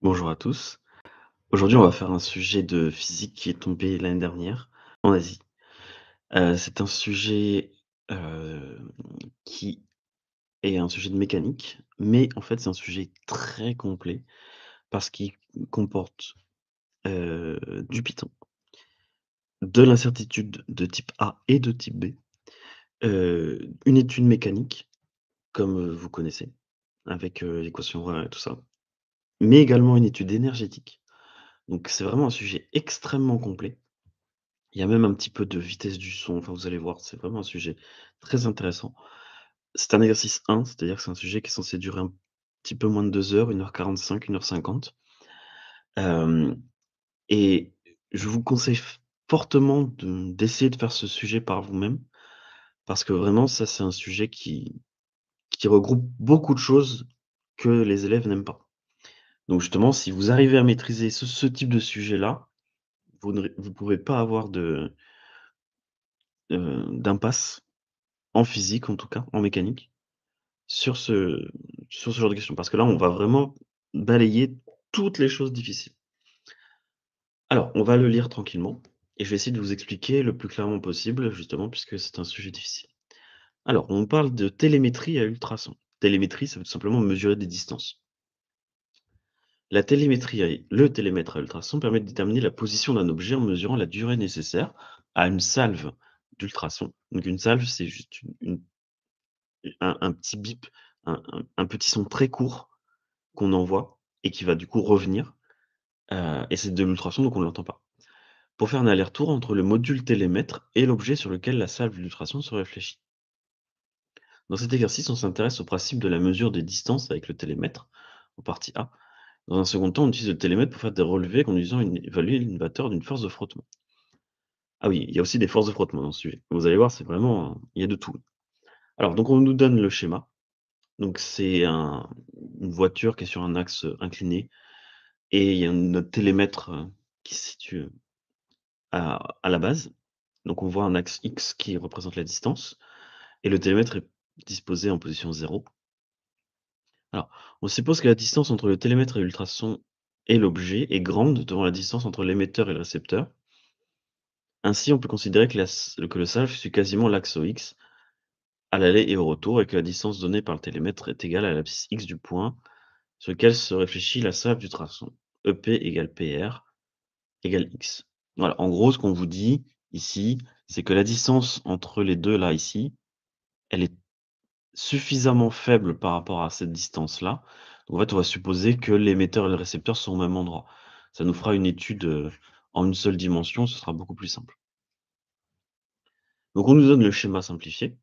Bonjour à tous. Aujourd'hui, on va faire un sujet de physique qui est tombé l'année dernière en Asie. C'est un sujet, qui est un sujet de mécanique, mais en fait, c'est un sujet très complet parce qu'il comporte, du Python, de l'incertitude de type A et de type B, une étude mécanique comme, vous connaissez avec, l'équation et tout ça, mais également une étude énergétique. Donc c'est vraiment un sujet extrêmement complet. Il y a même un petit peu de vitesse du son, enfin vous allez voir, c'est vraiment un sujet très intéressant. C'est un exercice 1, c'est-à-dire que c'est un sujet qui est censé durer un petit peu moins de 2 heures, 1h45, 1h50. Hem et je vous conseille fortement d'essayer de faire ce sujet par vous-même, parce que vraiment ça, c'est un sujet qui regroupe beaucoup de choses que les élèves n'aiment pas. Donc justement, si vous arrivez à maîtriser ce type de sujet-là, vous pouvez pas avoir d'impasse, en physique en tout cas, en mécanique. Sur ce genre de questions, parce que là, on va vraiment balayer toutes les choses difficiles. Alors, on va le lire tranquillement et je vais essayer de vous expliquer le plus clairement possible, justement, puisque c'est un sujet difficile. Alors, on parle de télémétrie à ultrasons. Télémétrie, ça veut tout simplement mesurer des distances. La télémétrie, le télémètre à ultrasons permet de déterminer la position d'un objet en mesurant la durée nécessaire à une salve d'ultrasons. Donc une salve, c'est juste un petit bip, un petit son très court qu'on envoie et qui va du coup revenir, et c'est de l'ultrason donc on ne l'entend pas. Pour faire un aller-retour entre le module télémètre et l'objet sur lequel la salve d'ultrasons se réfléchit. Dans cet exercice, on s'intéresse au principe de la mesure des distances avec le télémètre, en partie A. Dans un second temps, on utilise le télémètre pour faire des relevés conduisant à évaluer une vecteur d'une force de frottement. Ah oui, il y a aussi des forces de frottement dans ce sujet. Vous allez voir, c'est vraiment, il y a de tout. Alors donc on nous donne le schéma. Donc c'est une voiture qui est sur un axe, incliné et il y a notre télémètre, qui se situe à la base. Donc on voit un axe X qui représente la distance et le télémètre est disposé en position 0. Alors, on suppose que la distance entre le télémètre et l'ultrason et l'objet est grande devant la distance entre l'émetteur et le récepteur. Ainsi, on peut considérer que le salve suit quasiment l'axe X à l'aller et au retour et que la distance donnée par le télémètre est égale à l'abscisse X du point sur lequel se réfléchit la salve du traçon. EP égale PR égale X. Voilà, en gros, ce qu'on vous dit ici, c'est que la distance entre les 2 là, ici, elle est suffisamment faible par rapport à cette distance-là. Donc en fait, on va supposer que l'émetteur et le récepteur sont au même endroit. Ça nous fera une étude, en une seule dimension, ce sera beaucoup plus simple. Donc on nous donne le schéma simplifié,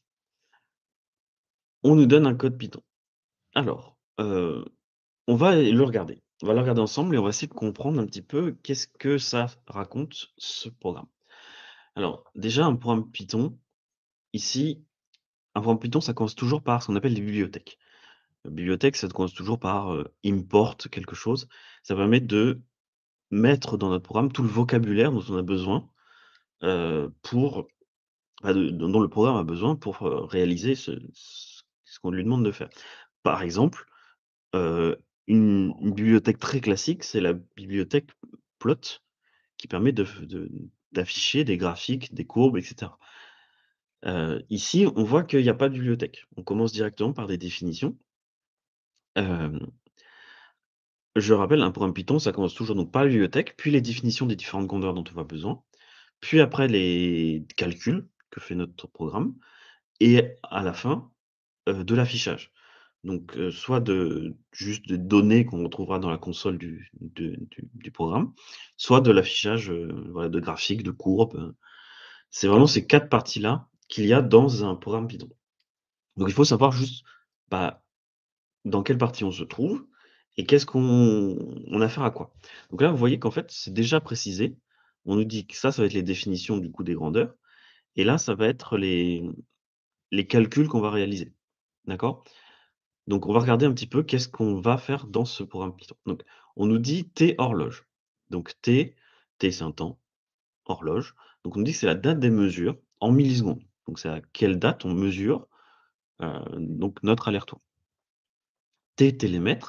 on nous donne un code Python. Alors, on va le regarder. On va le regarder ensemble et on va essayer de comprendre un petit peu qu'est-ce que ça raconte, ce programme. Alors déjà, un programme Python, ici, un programme Python, ça commence toujours par ce qu'on appelle des bibliothèques. Bibliothèque, ça commence toujours par, import quelque chose. Ça permet de mettre dans notre programme tout le vocabulaire dont on a besoin, pour bah, dont le programme a besoin pour, réaliser ce qu'on lui demande de faire. Par exemple, heu, une bibliothèque très classique, c'est la bibliothèque plot qui permet d'afficher des graphiques, des courbes et cetera. Ici, on voit qu'il y a pas de bibliothèque. On commence directement par des définitions. Hem, je rappelle, un programme Python, ça commence toujours donc par la bibliothèque, puis les définitions des différentes grandeurs dont on a besoin, puis après les calculs que fait notre programme et à la fin, de l'affichage. Donc, soit juste de données qu'on retrouvera dans la console du programme, soit de l'affichage, voilà, de graphiques, de courbes, c'est vraiment ces 4 parties-là qu'il y a dans un programme Python. Donc il faut savoir juste, bah, dans quelle partie on se trouve et qu'est-ce on a affaire à quoi. Donc là, vous voyez qu'en fait, c'est déjà précisé. On nous dit que ça va être les définitions du coup des grandeurs et là, ça va être les calculs qu'on va réaliser. D'accord? Donc on va regarder un petit peu qu'est-ce qu'on va faire dans ce programme Python. Donc on nous dit T horloge. Donc T c'est un temps, horloge. Donc on nous dit que c'est la date des mesures en millisecondes. Donc c'est à quelle date on mesure, donc notre aller-retour. T télémètre,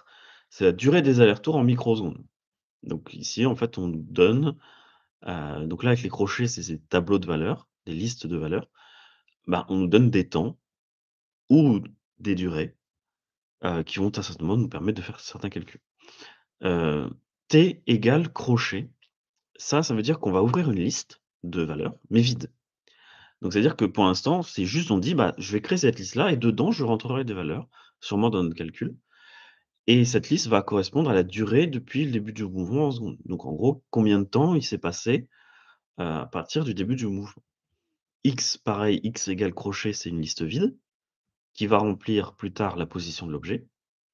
C'est la durée des allers-retours en microsecondes. Donc ici, en fait, on nous donne, donc là, avec les crochets, c'est ces tableaux de valeurs, des listes de valeurs. Bah, on nous donne des temps ou des durées, qui vont à un certain moment nous permettre de faire certains calculs. Heu, T égale crochet, ça veut dire qu'on va ouvrir une liste de valeurs, mais vide. Donc c'est-à-dire que pour l'instant, c'est juste on dit: «Bah, je vais créer cette liste-là et dedans, je rentrerai des valeurs, sûrement dans notre calcul et cette liste va correspondre à la durée depuis le début du mouvement en secondes». Donc en gros, combien de temps il s'est passé, à partir du début du mouvement. X, pareil, X égale crochet, c'est une liste vide qui va remplir plus tard la position de l'objet.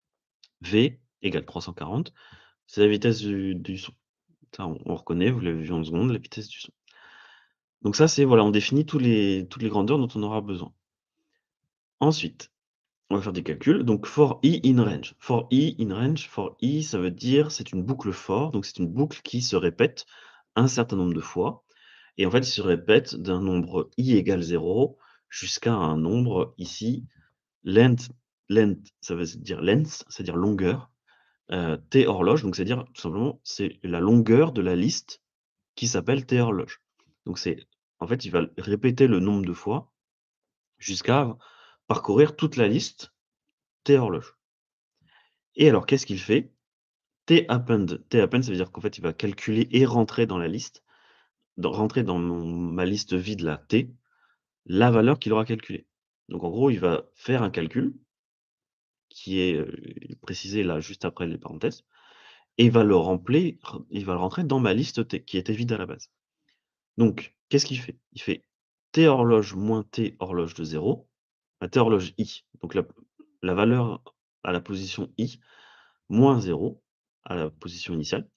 V égale 340, c'est la vitesse du son. Ça, on reconnaît, vous l'avez vu en secondes, la vitesse du son. Donc ça, c'est voilà, on définit toutes les grandeurs dont on aura besoin. Ensuite, on va faire des calculs. Donc for i in range. For i in range, for i, ça veut dire c'est une boucle for, donc c'est une boucle qui se répète un certain nombre de fois et en fait, il se répète d'un nombre i égale 0 jusqu'à un nombre ici length. Length, ça veut dire length, c'est-à-dire longueur, T horloge, donc c'est-à-dire tout simplement, c'est la longueur de la liste qui s'appelle T horloge. Donc c'est en fait, il va répéter le nombre de fois jusqu'à parcourir toute la liste T horloge. Et alors qu'est-ce qu'il fait? T append, ça veut dire qu'en fait, il va calculer et rentrer dans la liste, rentrer dans ma liste vide là, T, la valeur qu'il aura calculée. Donc en gros, il va faire un calcul qui est, précisé là juste après les parenthèses et il va le rentrer dans ma liste T qui était vide à la base. Donc qu'est-ce qu'il fait? Il fait T horloge moins T horloge de 0, T horloge I, donc la valeur à la position I moins 0 à la position initiale,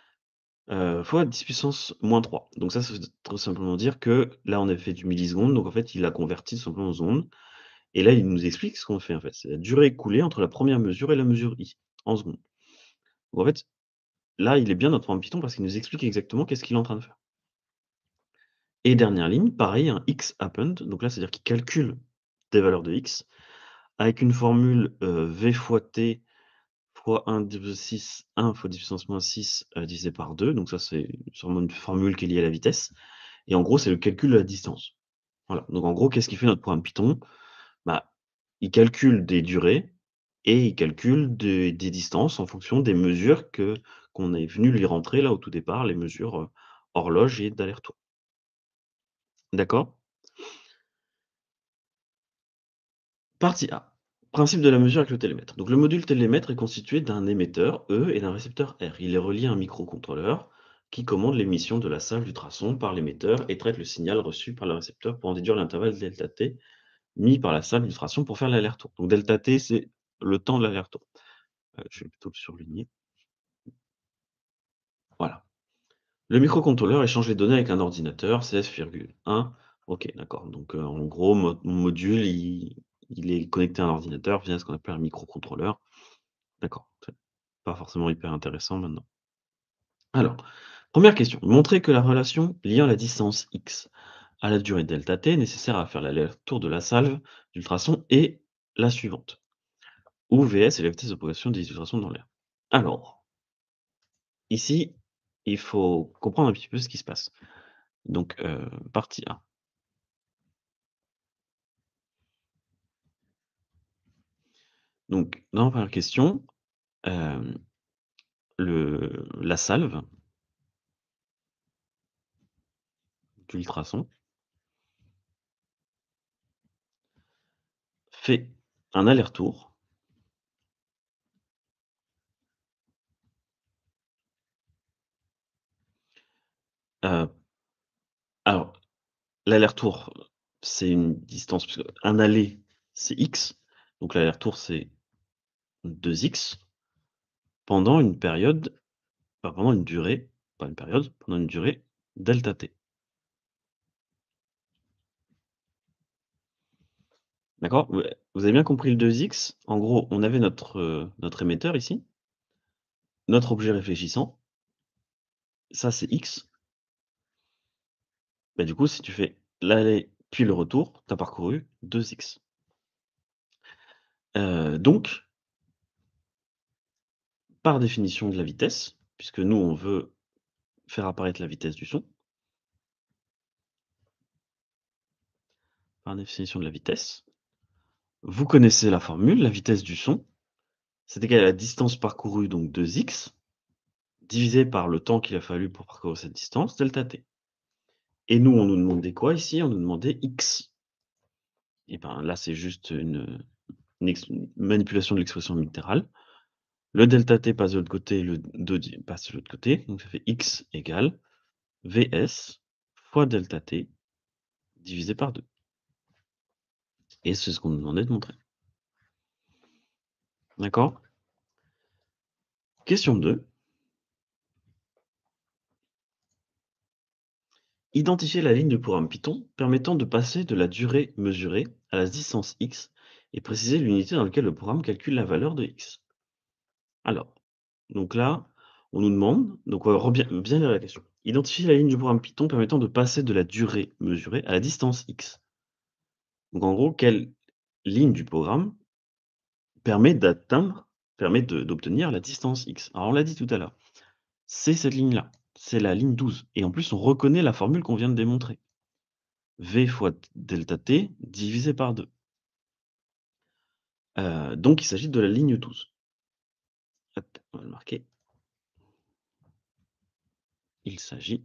fois 10 puissance moins 3. Donc ça veut tout simplement dire que là, on a fait du milliseconde, donc en fait, il a converti tout simplement en secondes et là, il nous explique ce qu'on fait, en fait. C'est la durée écoulée entre la première mesure et la mesure I, en secondes. Donc en fait, là, il est bien notre programme Python parce qu'il nous explique exactement qu'est-ce qu'il est en train de faire. Et dernière ligne, pareil, un x append, donc là, c'est-à-dire qu'il calcule des valeurs de x avec une formule, v fois t fois 1 divisé 6, 1 fois 10 puissance moins 6, divisé par 2. Donc ça, c'est sûrement une formule qui est liée à la vitesse et en gros, c'est le calcul de la distance. Voilà, donc en gros, qu'est-ce qu'il fait notre programme Python? Bah, il calcule des durées et il calcule des distances en fonction des mesures qu'on est venu lui rentrer là au tout départ, les mesures, horloge et d'aller-retour. D'accord? Partie A. Principe de la mesure avec le télémètre. Donc le module télémètre est constitué d'un émetteur E et d'un récepteur R. Il est relié à un microcontrôleur qui commande l'émission de la salve d'ultrasons par l'émetteur et traite le signal reçu par le récepteur pour en déduire l'intervalle delta t mis par la salve d'ultrasons pour faire l'aller-retour. Donc delta t, c'est le temps de l'aller-retour. Je vais plutôt le surligner. Voilà. Le microcontrôleur échange les données avec un ordinateur, 16,1. OK, d'accord. Donc, en gros, mon module, il est connecté à un ordinateur via ce qu'on appelle un microcontrôleur. D'accord, c'est pas forcément hyper intéressant maintenant. Alors, première question, montrer que la relation liant la distance x à la durée delta t nécessaire à faire l'aller-retour de la salve d'ultrasons est la suivante, où Vs est la vitesse de propagation des ultrasons dans l'air. Alors, ici, il faut comprendre un petit peu ce qui se passe. Donc, partie A. Donc, dans la première question, hem, la salve d'ultrasons fait un aller-retour, heu, alors l'aller-retour, c'est une distance parce qu'un aller, c'est x, donc l'aller-retour, c'est 2x pendant une période, enfin pendant une durée, pas une période, pendant une durée delta t. D'accord? Vous avez bien compris le 2x? En gros, on avait notre émetteur ici, notre objet réfléchissant, ça c'est x. Bah, du coup, si tu fais l'aller puis le retour, tu as parcouru 2x. Donc par définition de la vitesse, puisque nous, on veut faire apparaître la vitesse du son, par définition de la vitesse. Vous connaissez la formule, la vitesse du son, c'est égal à la distance parcourue, donc 2x, divisé par le temps qu'il a fallu pour parcourir cette distance, delta t. Et nous, on nous demandait quoi ici? On nous demandait x. Et ben là, c'est juste une manipulation de l'expression littérale. Le delta t passe de l'autre côté, le 2 passe de l'autre côté, donc ça fait x égale Vs fois delta t divisé par 2. Et c'est ce qu'on nous demandait de montrer. D'accord? Question 2. Identifier la ligne du programme Python permettant de passer de la durée mesurée à la distance x et préciser l'unité dans laquelle le programme calcule la valeur de x. Alors, donc là, on nous demande, donc on va bien lire la question. Identifier la ligne du programme Python permettant de passer de la durée mesurée à la distance x. Donc en gros, quelle ligne du programme permet d'obtenir la distance x? Alors on l'a dit tout à l'heure, c'est cette ligne-là, c'est la ligne 12 et en plus on reconnaît la formule qu'on vient de démontrer. V fois delta t divisé par 2. Donc il s'agit de la ligne 12. Hop, on va le marquer. Il s'agit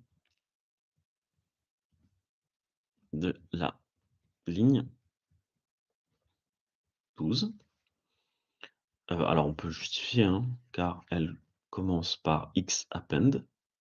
de la ligne 12. Alors on peut justifier, hein, car elle commence par x append.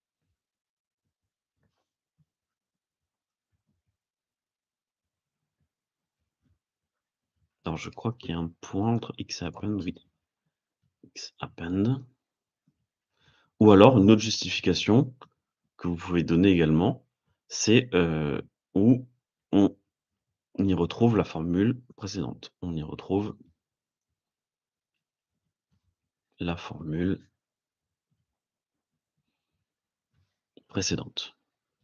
Alors je crois qu'il y a un point entre x et append, oui. X append. Ou alors une autre justification que vous pouvez donner également, c'est, où on y retrouve la formule précédente. On y retrouve la formule précédente.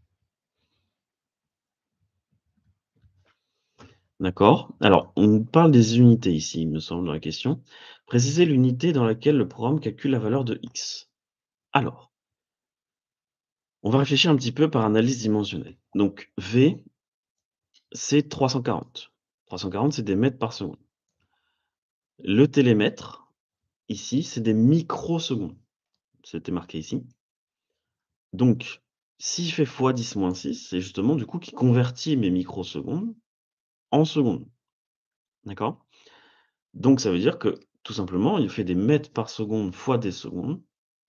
D'accord? Alors, on parle des unités ici, il me semble, dans la question. Préciser l'unité dans laquelle le programme calcule la valeur de x. Alors, on va réfléchir un petit peu par analyse dimensionnelle. Donc, V, c'est 340. 340, c'est des mètres par seconde. Le télémètre, ici, c'est des microsecondes. C'était marqué ici. Donc, s'il fait fois 10 moins 6, c'est justement du coup qui convertit mes microsecondes en secondes. D'accord? Donc ça veut dire que, tout simplement, il fait des mètres par seconde fois des secondes,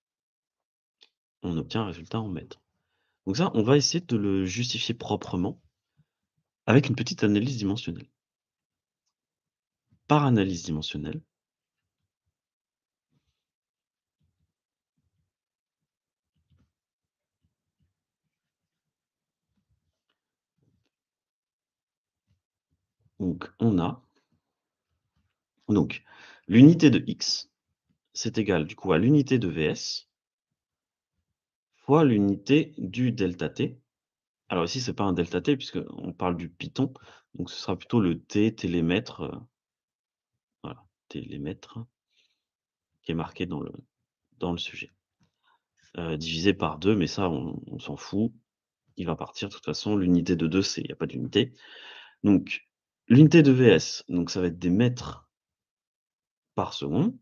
on obtient un résultat en mètres. Donc ça, on va essayer de le justifier proprement avec une petite analyse dimensionnelle. Par analyse dimensionnelle, donc on a donc l'unité de x, c'est égal du coup à l'unité de Vs fois l'unité du delta t. Alors ici, c'est pas un delta t puisqu'on parle du Python, donc ce sera plutôt le t télémètre, voilà, télémètre qui est marqué dans le sujet. Divisé par 2, mais ça on s'en fout. Il va partir de toute façon, l'unité de 2, c'est il y a pas d'unité. Donc l'unité de Vs, donc ça va être des mètres par seconde.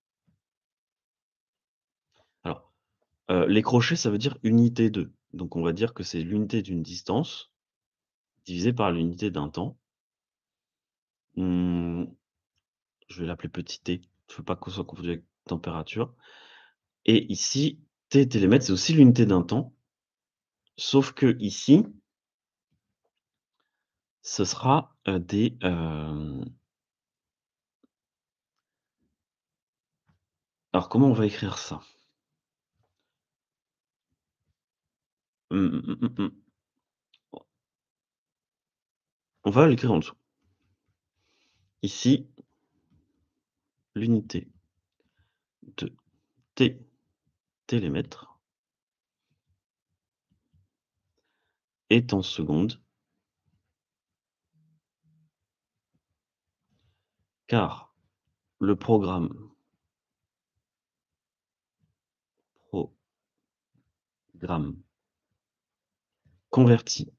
Alors, les crochets, ça veut dire unité de, donc on va dire que c'est l'unité d'une distance divisé par l'unité d'un temps. Mmh, je vais l'appeler petit t, je veux pas qu'on soit confondu avec température et ici, t télémètre, c'est aussi l'unité d'un temps, sauf qu'ici, ce sera, alors comment on va écrire ça? Mmh, mmh, mmh, mmh. On va l'écrire en dessous. Ici, l'unité de t télémètre est en secondes, car le programme grammes convertis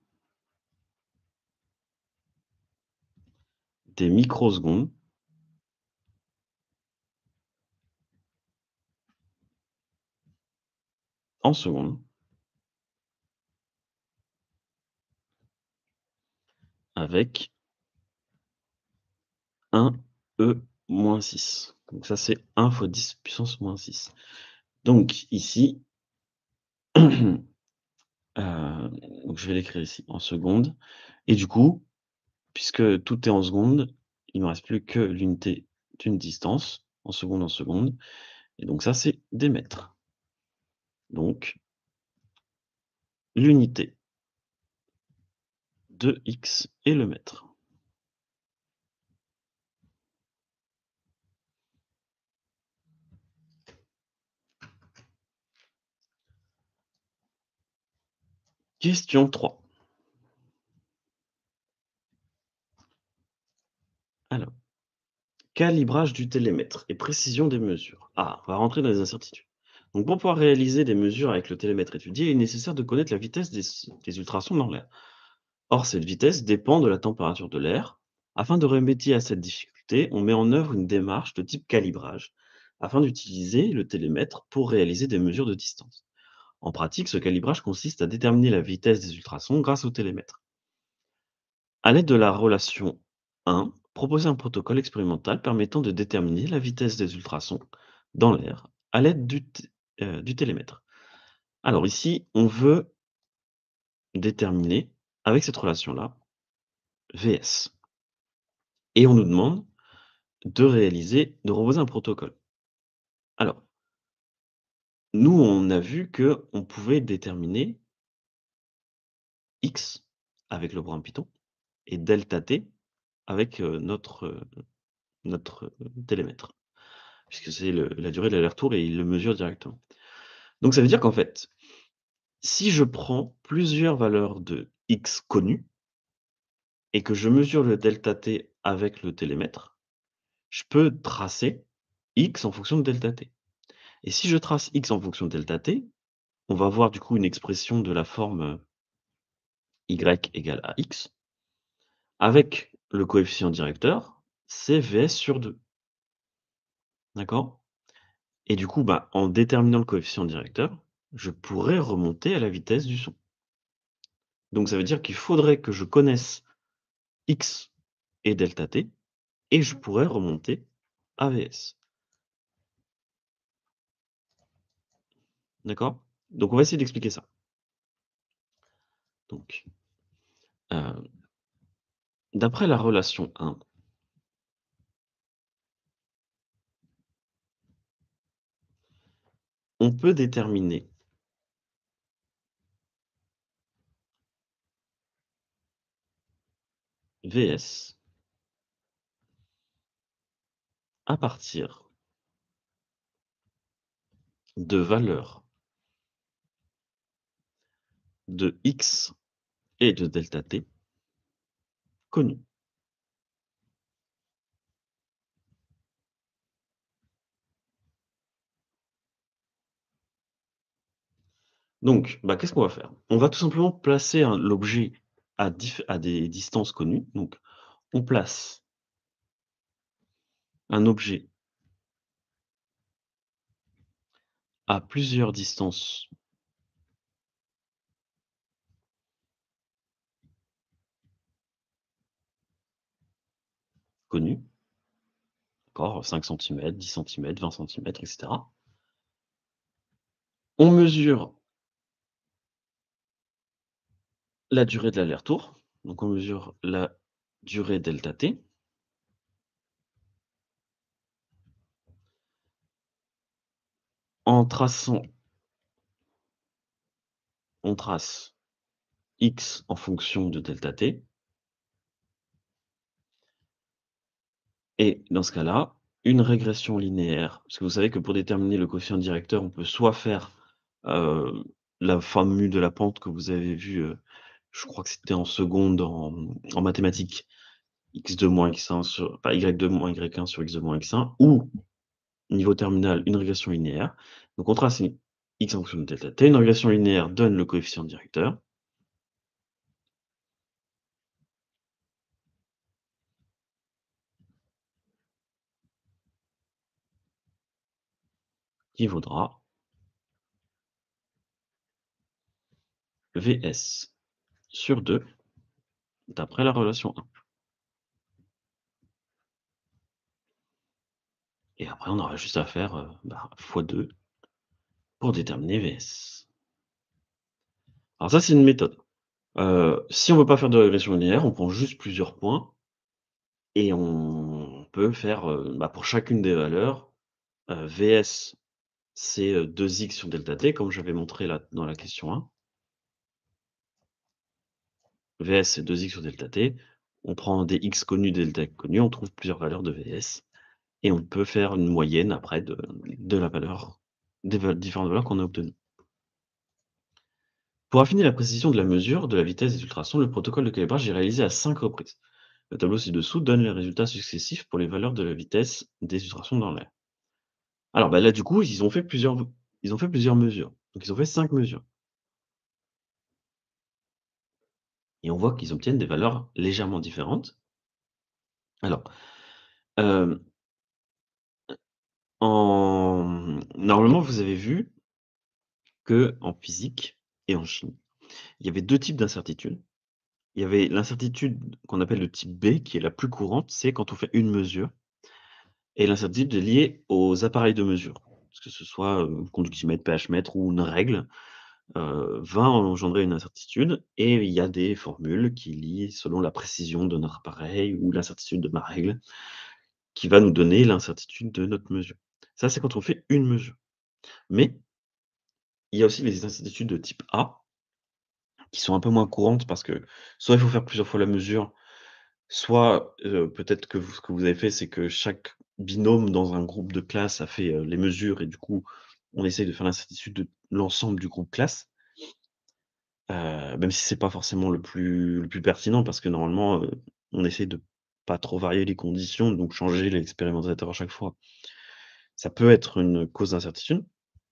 des microsecondes en secondes avec un E moins 6. Donc ça, c'est 1 fois 10 puissance moins 6. Donc ici, donc je vais l'écrire ici en secondes et du coup, puisque tout est en secondes, il ne me reste plus que l'unité d'une distance, en secondes et donc ça, c'est des mètres. Donc l'unité de x est le mètre. Question 3. Alors, calibrage du télémètre et précision des mesures. Ah, on va rentrer dans les incertitudes. Donc pour pouvoir réaliser des mesures avec le télémètre étudié, il est nécessaire de connaître la vitesse des ultrasons dans l'air. Or, cette vitesse dépend de la température de l'air. Afin de remédier à cette difficulté, on met en œuvre une démarche de type calibrage, afin d'utiliser le télémètre pour réaliser des mesures de distance. En pratique, ce calibrage consiste à déterminer la vitesse des ultrasons grâce au télémètre. À l'aide de la relation 1, proposer un protocole expérimental permettant de déterminer la vitesse des ultrasons dans l'air à l'aide du télémètre. Alors ici, on veut déterminer, avec cette relation-là, Vs. Et on nous demande de proposer un protocole. Alors, nous, on a vu que on pouvait déterminer X avec le programme Python et delta T avec notre télémètre, puisque c'est la durée de l'aller-retour et il le mesure directement. Donc ça veut dire qu'en fait, si je prends plusieurs valeurs de X connues et que je mesure le delta T avec le télémètre, je peux tracer X en fonction de delta T. Et si je trace X en fonction de delta T, on va avoir du coup une expression de la forme Y égale à X, avec le coefficient directeur, c'est Vs sur 2. D'accord? Et du coup, bah, en déterminant le coefficient directeur, je pourrais remonter à la vitesse du son. Donc ça veut dire qu'il faudrait que je connaisse X et delta T et je pourrais remonter à Vs. D'accord? Donc on va essayer d'expliquer ça. Donc, heu, d'après la relation 1, on peut déterminer Vs à partir de valeurs de X et de delta T connues. Donc, bah, qu'est-ce qu'on va faire? On va tout simplement placer l'objet à des distances connues. Donc, on place un objet à plusieurs distances connues, d'accord? 5 centimètres, 10 centimètres, 20 centimètres, et cetera. On mesure la durée de l'aller-retour, donc on mesure la durée delta T. En traçant on trace X en fonction de delta T et dans ce cas-là, une régression linéaire, parce que vous savez que pour déterminer le coefficient directeur, on peut soit faire, heu, la formule de la pente que vous avez vue, je crois que c'était en seconde en mathématiques, x2 moins x1 sur enfin y2 moins y1 sur x2 moins x1 ou niveau terminal, une régression linéaire. Donc on trace x en fonction de delta t. Une régression linéaire donne le coefficient directeur qui vaudra Vs sur 2 d'après la relation 1. Et après, on aura juste à faire fois 2 pour déterminer Vs. Alors ça, c'est une méthode. Si on veut pas faire de régression linéaire, on prend juste plusieurs points et on peut faire, pour chacune des valeurs, Vs, c'est, 2x sur delta t comme j'avais montré là dans la question 1. Vs, c'est 2x sur delta t. On prend des x connus, des delta connus, on trouve plusieurs valeurs de Vs et on peut faire une moyenne après de la valeur des différentes valeurs qu'on a obtenues. Pour affiner la précision de la mesure de la vitesse des ultrasons, le protocole de calibrage est réalisé à 5 reprises. Le tableau ci-dessous donne les résultats successifs pour les valeurs de la vitesse des ultrasons dans l'air. Alors là, du coup, ils ont fait plusieurs mesures. Donc ils ont fait 5 mesures et on voit qu'ils obtiennent des valeurs légèrement différentes. Alors, hem, normalement, vous avez vu que en physique et en chimie, il y avait 2 types d'incertitudes. Il y avait l'incertitude qu'on appelle le type B, qui est la plus courante, c'est quand on fait une mesure. Et l'incertitude est liée aux appareils de mesure, que ce soit, conductimètre, pH-mètre ou une règle, va engendrer une incertitude et il y a des formules qui lient selon la précision de notre appareil ou l'incertitude de ma règle, qui va nous donner l'incertitude de notre mesure. Ça, c'est quand on fait une mesure. Mais il y a aussi les incertitudes de type A, qui sont un peu moins courantes parce que soit il faut faire plusieurs fois la mesure, soit, peut-être que vous ce que vous avez fait, c'est que chaque binôme dans un groupe de classe a fait, les mesures et du coup, on essaye de faire l'incertitude de l'ensemble du groupe classe, même si c'est pas forcément le plus pertinent parce que normalement, on essaie de pas trop varier les conditions, donc changer l'expérimentateur à chaque fois. Ça peut être une cause d'incertitude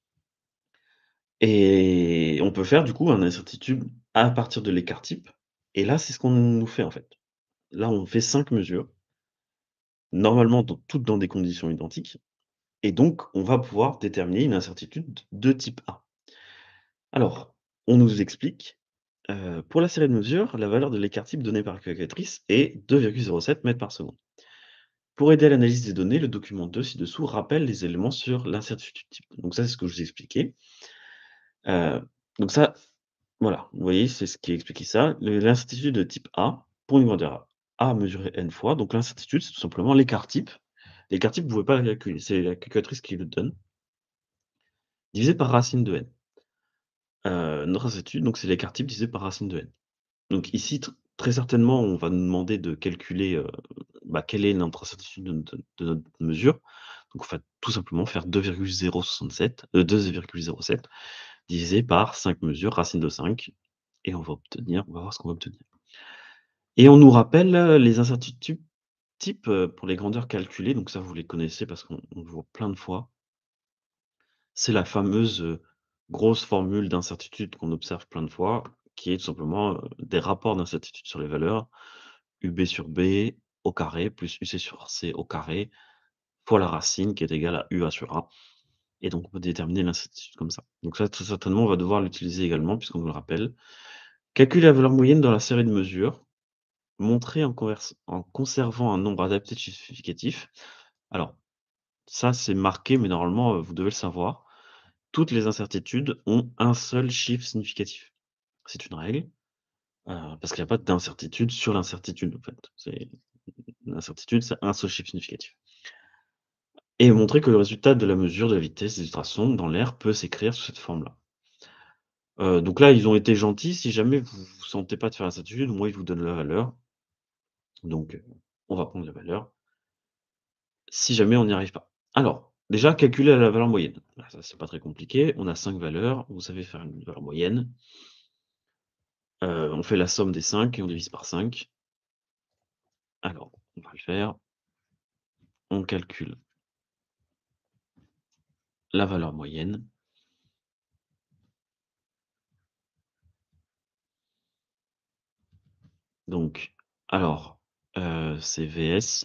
et on peut faire du coup un incertitude à partir de l'écart type et là, c'est ce qu'on nous fait en fait. Là, on fait 5 mesures, normalement toutes dans des conditions identiques. Et donc, on va pouvoir déterminer une incertitude de type A. Alors, on nous explique, pour la série de mesures, la valeur de l'écart type donnée par la calculatrice est 2,07 mètres par seconde. Pour aider à l'analyse des données, le document 2 ci-dessous rappelle les éléments sur l'incertitude type. Donc ça, c'est ce que je vous ai expliqué. Heu, donc ça, voilà, vous voyez, c'est ce qui explique ça. L'incertitude de type A, pour une grandeur A mesurée n fois, donc l'incertitude, c'est tout simplement l'écart type. L'écart type, vous ne pouvez pas le calculer, c'est la calculatrice qui le donne, divisé par racine de n. Notre incertitude, donc c'est l'écart type divisé par racine de n. Donc ici, très certainement, on va nous demander de calculer, quelle est notre incertitude de notre mesure. Donc on va tout simplement faire 2,07 divisé par 5 mesures, racine de 5 et on va voir ce qu'on va obtenir. Et on nous rappelle, les incertitudes types, pour les grandeurs calculées, donc ça vous les connaissez parce qu'on le voit plein de fois. C'est la fameuse, grosse formule d'incertitude qu'on observe plein de fois, qui est tout simplement, des rapports d'incertitude sur les valeurs, UB sur B au carré plus UC sur C au carré, fois la racine qui est égale à UA sur A et donc on peut déterminer l'incertitude comme ça. Donc ça, très certainement, on va devoir l'utiliser également puisqu'on nous le rappelle. Calculer la valeur moyenne dans la série de mesures, montrer en conservant un nombre adapté de chiffres significatifs. Alors ça, c'est marqué, mais normalement, vous devez le savoir. Toutes les incertitudes ont un seul chiffre significatif. C'est une règle, parce qu'il y a pas d'incertitude sur l'incertitude, en fait. C'est l'incertitude, c'est un seul chiffre significatif et montrer que le résultat de la mesure de la vitesse des ultrasons dans l'air peut s'écrire sous cette forme-là. Donc là, ils ont été gentils, si jamais vous vous sentez pas de faire l'incertitude, moi, ils vous donnent la valeur, donc on va prendre la valeur, si jamais on n'y arrive pas. Alors, déjà, calculer la valeur moyenne. Bah, ça, c'est pas très compliqué. On a 5 valeurs, vous savez faire une valeur moyenne. On fait la somme des 5 et on divise par 5. Alors, on va le faire. On calcule la valeur moyenne. Donc, alors, c'est VS.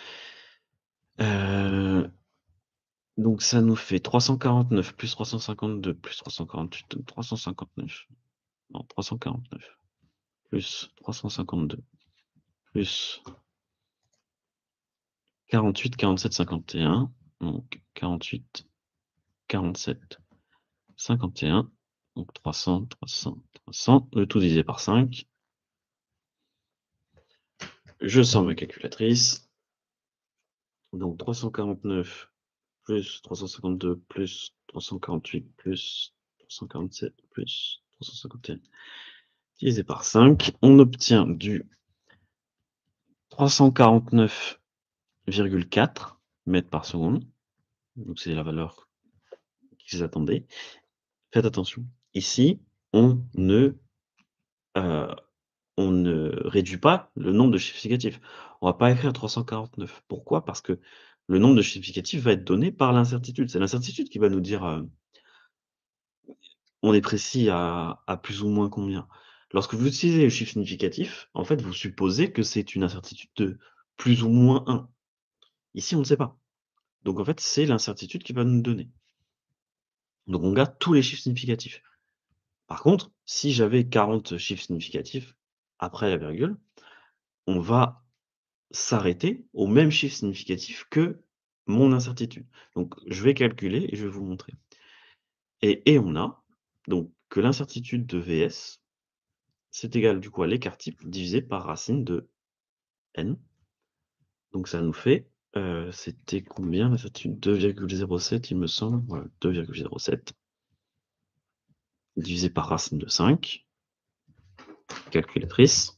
Heu, donc ça nous fait 349 plus 352 plus 348 donc 359. Non, 349 plus 352 plus 48, 47, 51. Donc 48, 47, 51. Donc 300, 300, 300. Le tout divisé par 5. Je sors ma calculatrice. Donc 349 plus 352 plus 348 plus 347 plus 351 divisé par 5, on obtient du 349,4 mètres par seconde. Donc c'est la valeur qu'ils attendaient. Faites attention, ici, on ne, heu, on ne réduit pas le nombre de chiffres significatifs. On va pas écrire 349. Pourquoi? Parce que le nombre de chiffres significatifs va être donné par l'incertitude. C'est l'incertitude qui va nous dire, on est précis à plus ou moins combien? Lorsque vous utilisez le chiffre significatif, en fait, vous supposez que c'est une incertitude de plus ou moins 1. Ici, on ne sait pas. Donc en fait, c'est l'incertitude qui va nous donner. Donc on garde tous les chiffres significatifs. Par contre, si j'avais 40 chiffres significatifs après la virgule, on va s'arrêter au même chiffre significatif que mon incertitude. Donc je vais calculer et je vais vous montrer. Et on a donc que l'incertitude de VS, c'est égal du coup à l'écart type divisé par racine de n. Donc ça nous fait, c'était combien l'incertitude? 2,07 il me semble, voilà 2,07 divisé par racine de 5. Calculatrice.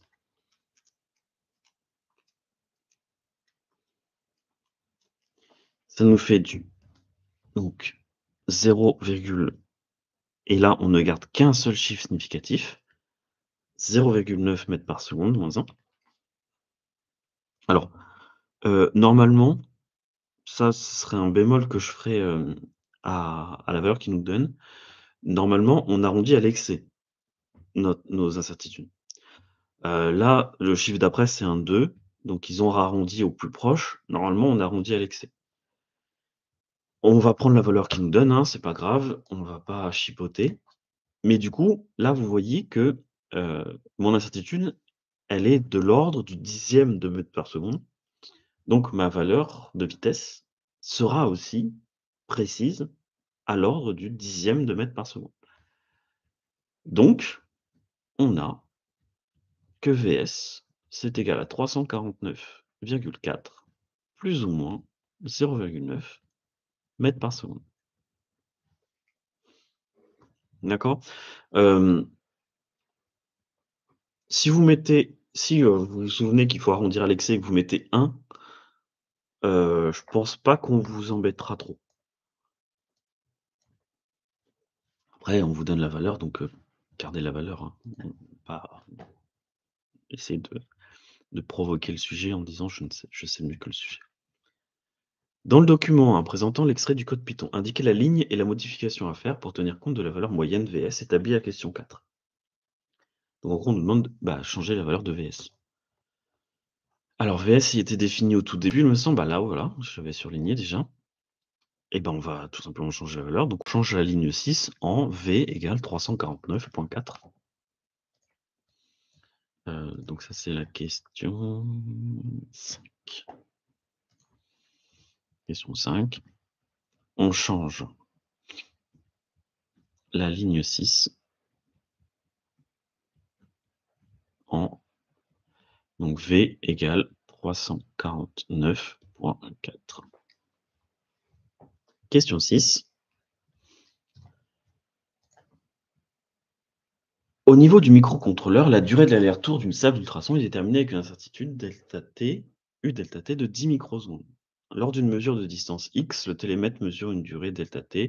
Ça nous fait du donc 0, et là on ne garde qu'un seul chiffre significatif, 0,9 mètres par seconde moins 1. Alors, normalement, ça ce serait un bémol que je ferais, à la valeur qu'ils nous donnent. Normalement, on arrondit à l'excès nos incertitudes. Là, le chiffre d'après, c'est un 2, donc ils ont arrondi au plus proche. Normalement, on arrondit à l'excès. On va prendre la valeur qu'ils nous donnent, hein, c'est pas grave, on va pas chipoter. Mais du coup, là, vous voyez que, mon incertitude, elle est de l'ordre du dixième de mètre par seconde. Donc ma valeur de vitesse sera aussi précise à l'ordre du dixième de mètre par seconde. Donc, on a que Vs, c'est égal à 349,4 plus ou moins 0,9 mètres par seconde. D'accord? Hem, si vous vous souvenez qu'il faut arrondir à l'excès et que vous mettez 1, je pense pas qu'on vous embêtera trop. Après, on vous donne la valeur, donc gardez la valeur, hein. Pas essayer de provoquer le sujet en disant: «Je sais mieux que le sujet». Dans le document, présentant l'extrait du code Python, indiquez la ligne et la modification à faire pour tenir compte de la valeur moyenne VS établie à question 4. Donc en gros, on nous demande, changer la valeur de VS. Alors VS, il était défini au tout début, il me semble, là, voilà, je l'avais surligné déjà. Et ben, on va tout simplement changer la valeur. Donc on change la ligne 6 en V égale 349,4. Donc ça, c'est la question 5. Question 5. On change la ligne 6 en donc V égale 349,4. Question 6. Au niveau du microcontrôleur, la durée de l'aller-retour d'une sable d'ultrasons est déterminée avec une incertitude delta t, U delta t de 10 microsecondes. Lors d'une mesure de distance X, le télémètre mesure une durée delta t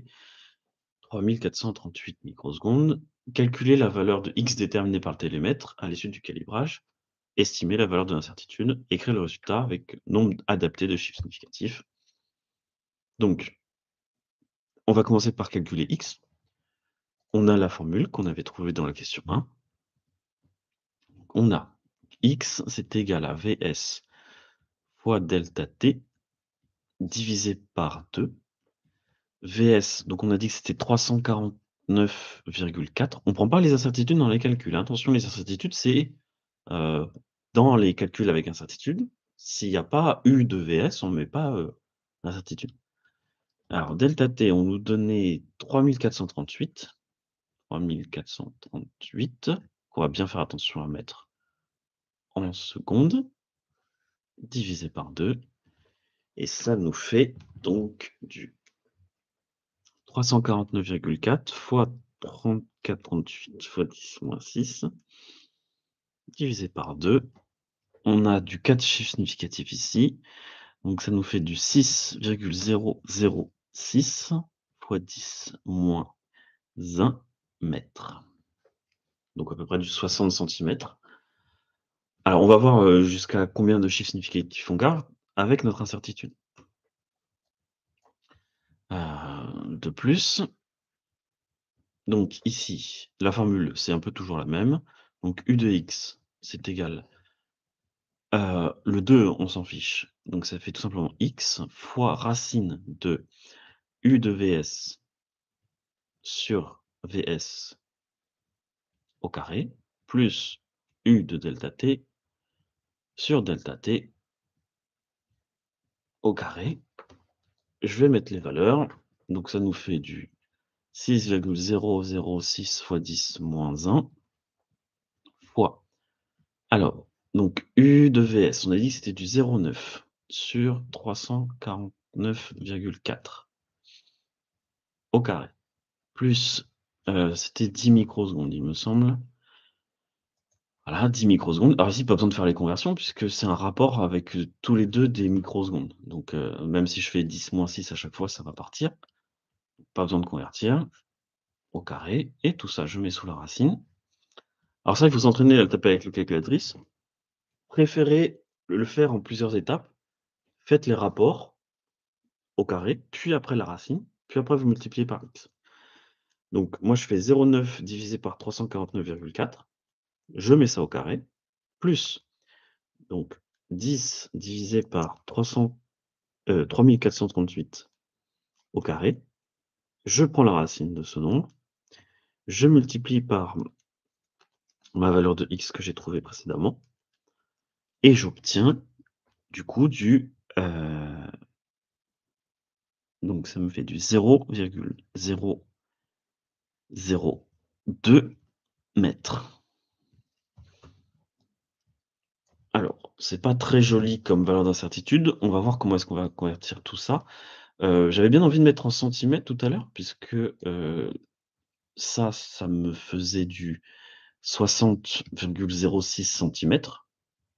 3438 microsecondes. Calculez la valeur de X déterminée par le télémètre à l'issue du calibrage. Estimez la valeur de l'incertitude. Écrire le résultat avec nombre adapté de chiffres significatifs. Donc, on va commencer par calculer X. On a la formule qu'on avait trouvée dans la question 1. On a X, c'est égal à VS fois delta T divisé par 2. VS, donc on a dit que c'était 349,4. On prend pas les incertitudes dans les calculs, hein. Attention, les incertitudes, c'est, heu, dans les calculs avec incertitude, s'il y a pas U de VS, on met pas, l'incertitude. Alors delta T, on nous donnait 3438, qu'on va bien faire attention à mettre en secondes, divisé par 2, et ça nous fait donc du 349,4 fois 3438 fois 10 moins 6 divisé par 2. On a du 4 chiffres significatifs ici, donc ça nous fait du 6,006 fois 10 moins 1 mètre, donc à peu près du 60 centimètres. Alors on va voir, jusqu'à combien de chiffres significatifs on garde avec notre incertitude. De plus, donc ici, la formule, c'est un peu toujours la même. Donc U de X, c'est égal, le 2, on s'en fiche, donc ça fait tout simplement X fois racine de U de VS sur VS au carré, plus U de delta T sur delta T au carré. Je vais mettre les valeurs, donc ça nous fait du 6,006 fois 10 moins 1 fois, alors, donc U de VS, on a dit que c'était du 0,9 sur 349,4 au carré, plus, c'était 10 microsecondes, il me semble. Voilà, 10 microsecondes. Alors ici, pas besoin de faire les conversions puisque c'est un rapport avec, tous les 2 des microsecondes. Donc, même si je fais 10 moins 6 à chaque fois, ça va partir. Pas besoin de convertir au carré, et tout ça, je mets sous la racine. Alors ça, il faut s'entraîner à le taper avec la calculatrice. Préférez le faire en plusieurs étapes. Faites les rapports au carré, puis après la racine, puis après vous multipliez par X. Donc moi, je fais 0,9 divisé par 349,4. Je mets ça au carré, plus donc 10 divisé par 3438 au carré. Je prends la racine de ce nombre, je multiplie par ma valeur de X que j'ai trouvée précédemment, et j'obtiens du coup donc ça me fait du 0,002 mètres. Alors, c'est pas très joli comme valeur d'incertitude. On va voir comment est-ce qu'on va convertir tout ça. J'avais bien envie de mettre en centimètres tout à l'heure puisque, ça me faisait du 60,06 centimètres,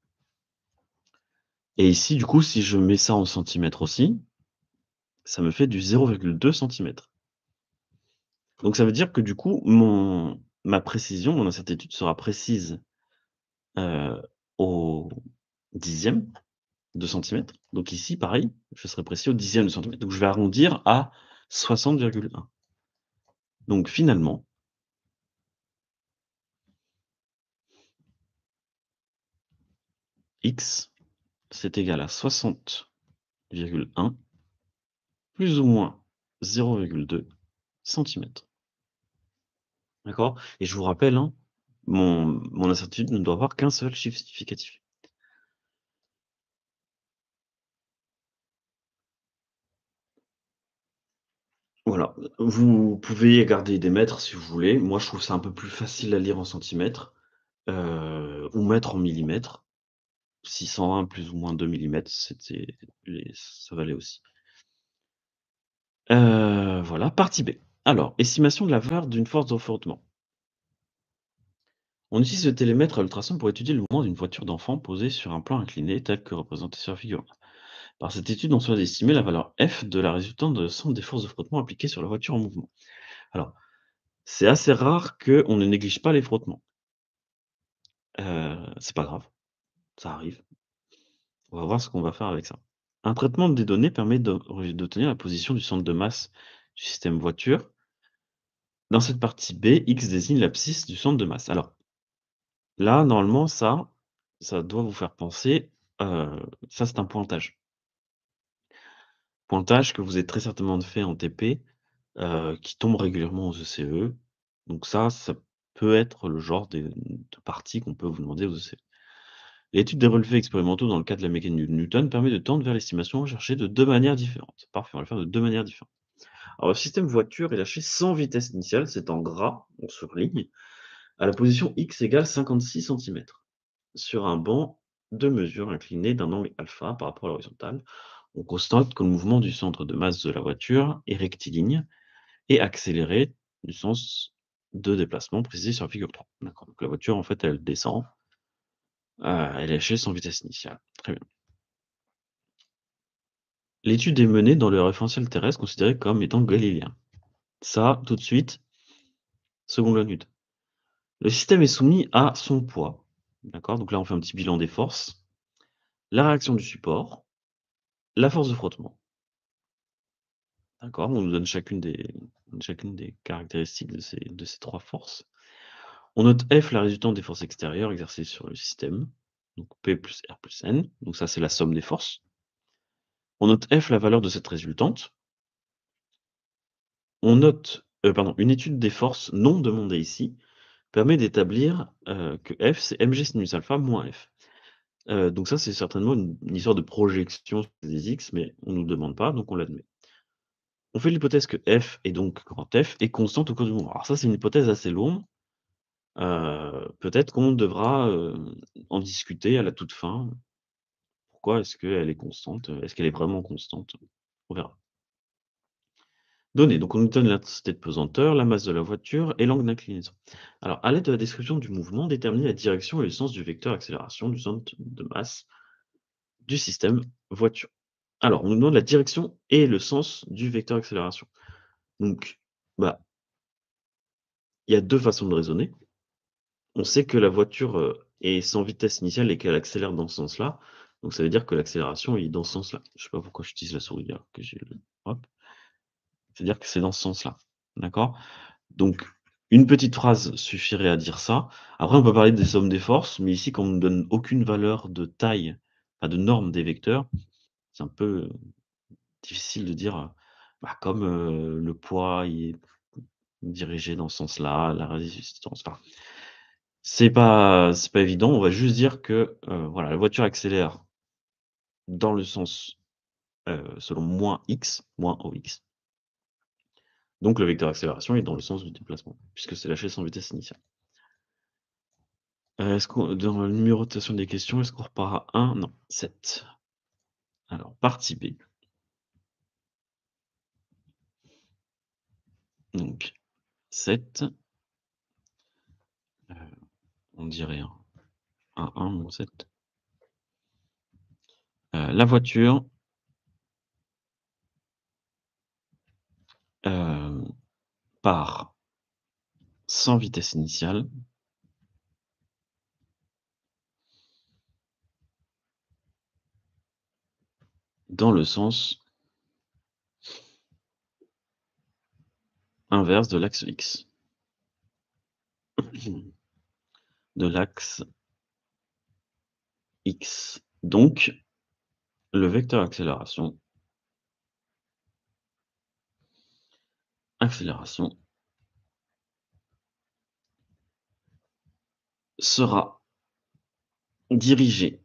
et ici, du coup, si je mets ça en centimètres aussi, ça me fait du 0,2 centimètres. Donc ça veut dire que, du coup, ma précision, mon incertitude sera précise, heu, au dixième de centimètre. Donc ici, pareil, je serai précis au dixième de centimètre. Donc je vais arrondir à 60,1. Donc finalement, X, c'est égal à 60,1 plus ou moins 0,2 centimètres. D'accord? Et je vous rappelle, hein, mon incertitude ne doit avoir qu'un seul chiffre significatif. Voilà, vous pouvez garder des mètres si vous voulez. Moi, je trouve ça un peu plus facile à lire en centimètres, ou mètres en millimètres. 601 plus ou moins 2 millimètres, ça valait aussi. Voilà, partie B. Alors, estimation de la valeur d'une force de frottement. On utilise le télémètre à ultrasons pour étudier le mouvement d'une voiture d'enfant posée sur un plan incliné tel que représenté sur la figure. Par cette étude, on souhaite estimer la valeur F de la résultante de l'ensemble des forces de frottement appliquées sur la voiture en mouvement. Alors, c'est assez rare qu'on ne néglige pas les frottements. C'est pas grave, ça arrive. On va voir ce qu'on va faire avec ça. Un traitement des données permet d'obtenir la position du centre de masse du système voiture. Dans cette partie B, X désigne l'abscisse du centre de masse. Alors là, normalement, ça, ça doit vous faire penser, ça c'est un pointage. Pointage que vous avez très certainement fait en TP, qui tombe régulièrement aux ECE. Donc ça peut être le genre de partie qu'on peut vous demander aux ECE. L'étude des relevés expérimentaux dans le cadre de la mécanique de Newton permet de tendre vers l'estimation recherchée de 2 manières différentes. Parfait, on va le faire de 2 manières différentes. Alors le système voiture est lâché sans vitesse initiale, c'est en gras, on surligne, à la position X égale 56 centimètres sur un banc de mesure incliné d'un angle alpha par rapport à l'horizontale. On constate que le mouvement du centre de masse de la voiture est rectiligne et accéléré du sens de déplacement précisé sur la figure 3. D'accord, donc la voiture, en fait, elle descend, elle est lâchée sans vitesse initiale. Très bien. L'étude est menée dans le référentiel terrestre considéré comme étant galiléen. Ça, tout de suite, seconde loi de Newton. Le système est soumis à son poids. D'accord, donc là, on fait un petit bilan des forces. La réaction du support, la force de frottement. D'accord, on nous donne chacune des caractéristiques de ces 3 forces. On note F, la résultante des forces extérieures exercées sur le système, donc P plus R plus N, donc ça c'est la somme des forces. On note F, la valeur de cette résultante. On note, pardon, une étude des forces non demandée ici permet d'établir, que F c'est mg sinus alpha moins F. Donc ça c'est certainement une histoire de projection sur des X, mais on ne nous demande pas, donc on l'admet. On fait l'hypothèse que F et donc grand F est constante au cours du mouvement. Alors ça c'est une hypothèse assez lourde. Peut-être qu'on devra, en discuter à la toute fin. Pourquoi est-ce qu'elle est constante? Est-ce qu'elle est vraiment constante? On verra. Données, donc on nous donne l'intensité de pesanteur, la masse de la voiture et l'angle d'inclinaison. Alors, à l'aide de la description du mouvement, déterminer la direction et le sens du vecteur accélération du centre de masse du système voiture. Alors, on nous demande la direction et le sens du vecteur accélération. Donc, bah, il y a 2 façons de raisonner. On sait que la voiture, est sans vitesse initiale et qu'elle accélère dans ce sens-là, donc ça veut dire que l'accélération est dans ce sens-là. Je sais pas pourquoi j'utilise la souris alors que j'ai le hop, c'est-à-dire que c'est dans ce sens-là, d'accord? Donc une petite phrase suffirait à dire ça. Après on peut parler des sommes des forces, mais ici, comme on ne donne aucune valeur de taille, pas de norme des vecteurs, c'est un peu, difficile de dire, comme, le poids il est dirigé dans ce sens-là, la résistance, enfin c'est pas évident. On va juste dire que, voilà, la voiture accélère dans le sens, selon moins x, moins OX. Donc le vecteur accélération est dans le sens du déplacement, puisque c'est lâché sans vitesse initiale. Est-ce qu'on dans la numérotation des questions, est-ce qu'on repart à 1? Non, 7. Alors partie B, donc 7, on dirait un 1 ou 7. La voiture, hem, part sans vitesse initiale dans le sens inverse de l'axe X. De l'axe X. Donc le vecteur accélération sera dirigé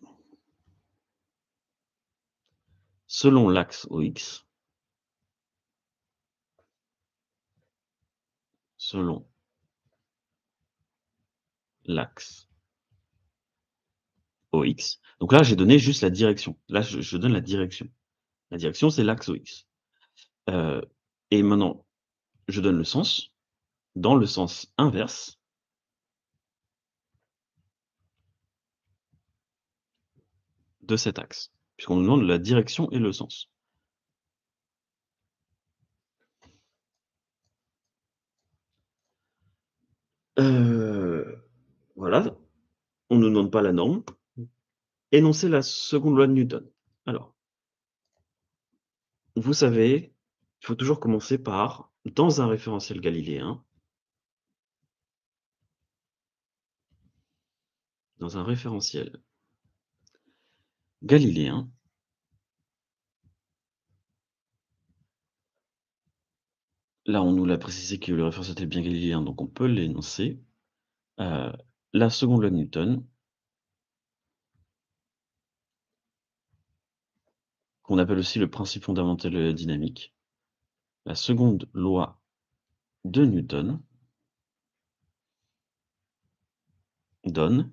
selon l'axe OX, selon l'axe OX. Donc là, j'ai donné juste la direction. Là, je donne la direction. La direction, c'est l'axe OX. Heu et maintenant, je donne le sens dans le sens inverse de cet axe, puisqu'on nous demande la direction et le sens. Heu, voilà, on ne nous demande pas la norme. Énoncer la seconde loi de Newton. Alors, vous savez, il faut toujours commencer par, dans un référentiel galiléen dans un référentiel galiléen, là, on nous l'a précisé que le référentiel était bien galiléen, donc on peut l'énoncer. Heu, la seconde loi de Newton, qu'on appelle aussi le principe fondamental de la dynamique. La seconde loi de Newton donne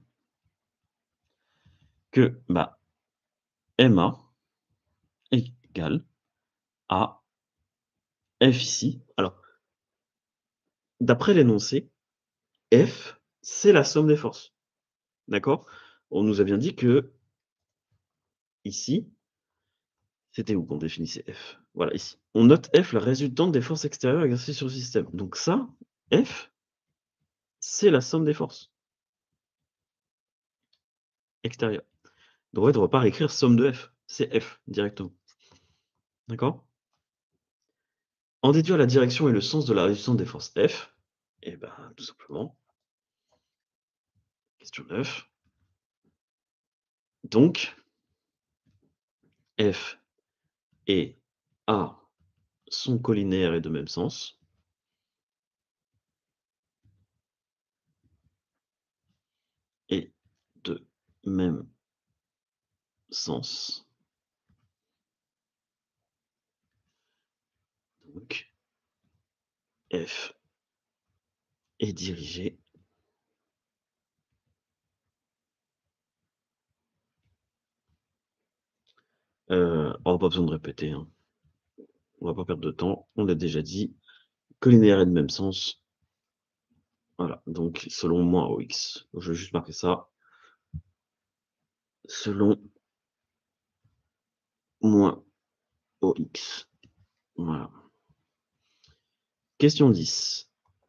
que, bah, ma égale à F ici. Alors, d'après l'énoncé, F, c'est la somme des forces, d'accord? On nous a bien dit que ici, c'était où qu'on définissait F? Voilà, ici. On note F, la résultante des forces extérieures exercées sur le système. Donc ça, F, c'est la somme des forces extérieures. Donc en fait, on va pas réécrire somme de F, c'est F directement, d'accord? En déduire la direction et le sens de la résultante des forces F, et ben, tout simplement, question 9. Donc, F et A sont collinaires et de même sens. Et de même sens. Donc, F est dirigé oh, pas besoin de répéter, hein. On va pas perdre de temps, on l'a déjà dit. Collinaire et de même sens. Voilà, donc selon moins OX. Je vais juste marquer ça. Selon moins OX. Voilà. Question 10.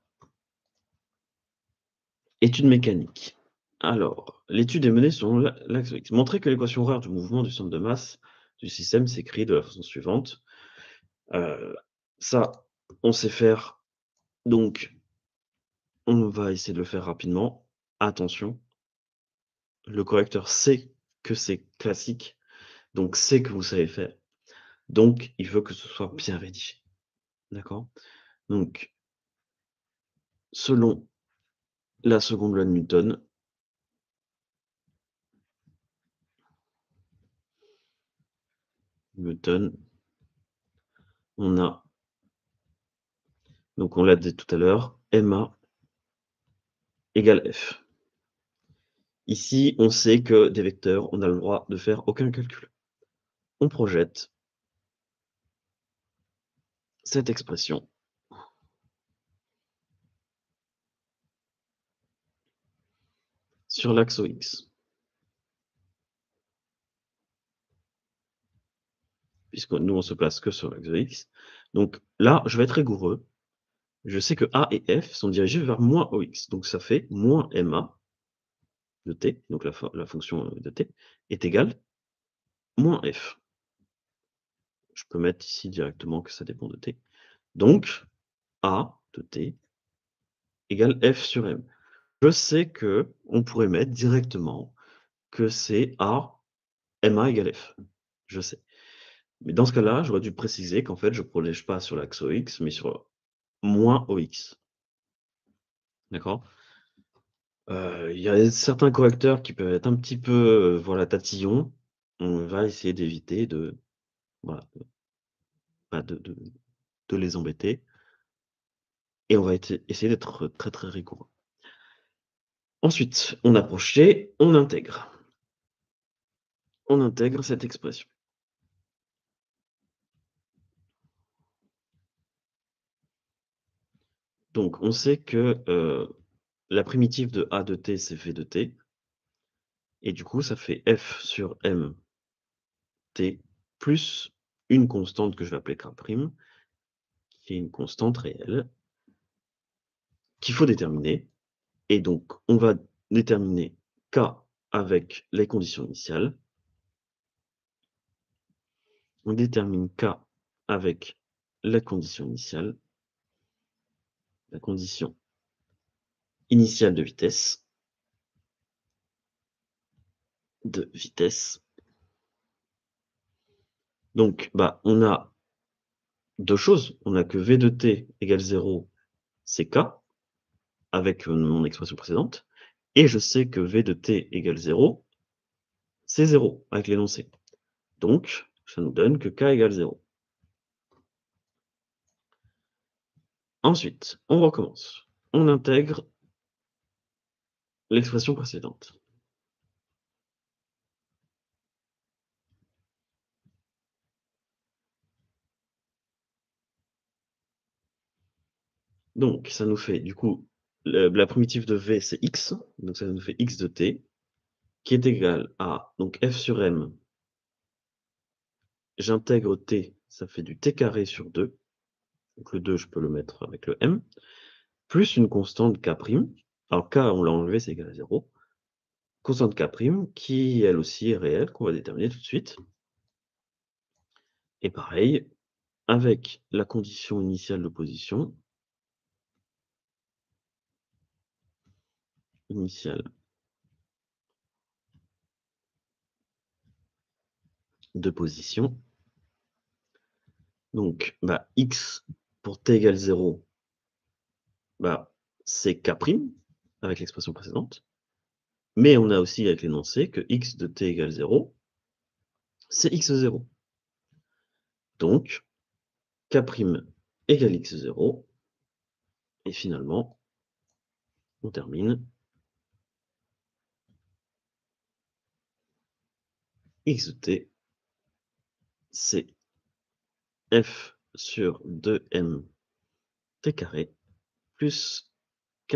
Étude mécanique. Alors, l'étude est menée selon l'axe X. Montrer que l'équation horaire du mouvement du centre de masse du système s'écrit de la façon suivante. Heu, ça, on sait faire, donc on va essayer de le faire rapidement. Attention, le correcteur sait que c'est classique, donc sait que vous savez faire. Donc il veut que ce soit bien rédigé. D'accord? Donc, selon la seconde loi de Newton, on a, donc on l'a dit tout à l'heure, ma égale F. Ici, on sait que des vecteurs, on a le droit de faire aucun calcul. On projette cette expression sur l'axe X. Puisque nous, on se place que sur l'axe X. Donc là, je vais être rigoureux. Je sais que A et F sont dirigés vers moins OX. Donc ça fait moins MA de T, donc la fonction de T, est égale moins F. Je peux mettre ici directement que ça dépend de T. Donc A de T égale F sur M. Je sais que on pourrait mettre directement que c'est A, MA égale F. Je sais. Mais dans ce cas-là, j'aurais dû préciser qu'en fait, je ne prolonge pas sur l'axe OX, mais sur moins OX. D'accord? Il y a certains correcteurs qui peuvent être un petit peu, voilà, tatillons. On va essayer d'éviter de, voilà, bah, de les embêter et on va essayer d'être très, très rigoureux. Ensuite, on a projeté, on intègre. On intègre cette expression. Donc on sait que, la primitive de A de t, c'est V de t et du coup, ça fait F sur M t plus une constante que je vais appeler K', qui est une constante réelle qu'il faut déterminer. Et donc, on va déterminer K avec les conditions initiales. On détermine K avec la condition initiale, la condition initiale de vitesse. de vitesse. Donc, bah, on a 2 choses. On a que v de t égale 0, c'est k, avec, mon expression précédente, et je sais que v de t égale 0, c'est 0 avec l'énoncé. Donc, ça nous donne que k égale 0. Ensuite, on recommence. On intègre l'expression précédente. Donc ça nous fait du coup, la primitive de v, c'est x, donc ça nous fait x de t, qui est égal à donc f sur m, j'intègre t, ça fait du t carré sur 2, donc le 2 je peux le mettre avec le m, plus une constante k'. Alors k, on l'a enlevé, c'est égal à 0. Constante k' qui, elle aussi, est réelle, qu'on va déterminer tout de suite. Et pareil, avec la condition initiale d'opposition, initiale de position, donc bah, x pour t égale 0, bah, c'est k' avec l'expression précédente, mais on a aussi avec l'énoncé que x de t égale 0, c'est x0. Donc k' égale x0, et finalement, on termine x de t, c'est f sur 2m t carré plus k'.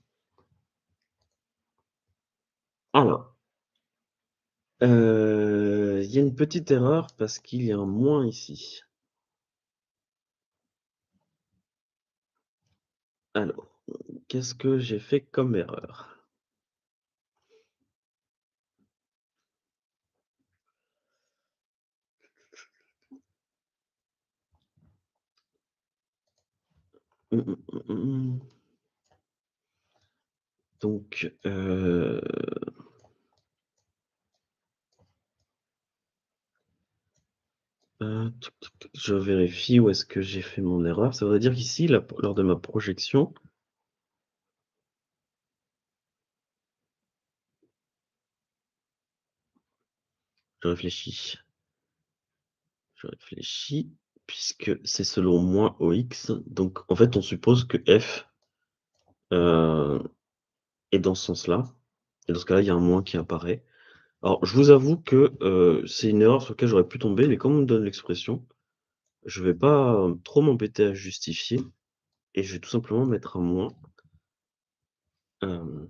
Alors, il y a une petite erreur parce qu'il y a un moins ici. Alors, qu'est-ce que j'ai fait comme erreur? Mmh. Donc, je vérifie où est-ce que j'ai fait mon erreur. Ça veut dire qu'ici, lors de ma projection, je réfléchis, je réfléchis, puisque c'est selon moi OX, donc en fait, on suppose que F, heu, est dans ce sens-là, et dans ce cas-là, il y a un moins qui apparaît. Alors, je vous avoue que, c'est une erreur sur laquelle j'aurais pu tomber, mais comme on me donne l'expression, je vais pas, trop m'embêter à justifier, et je vais tout simplement mettre un moins, hem,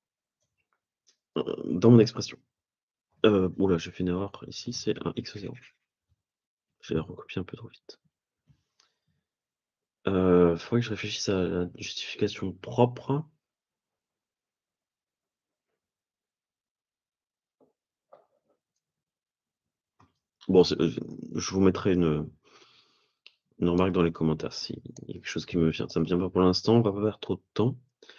dans mon expression. Ouh là, j'ai fait une erreur ici, c'est un x0. J'ai recopié un peu trop vite. Faudrait que je réfléchisse à la justification propre. Bon, je vous mettrai une remarque dans les commentaires s'il y a quelque chose qui me vient. Ça me vient pas pour l'instant, on va pas perdre trop de temps.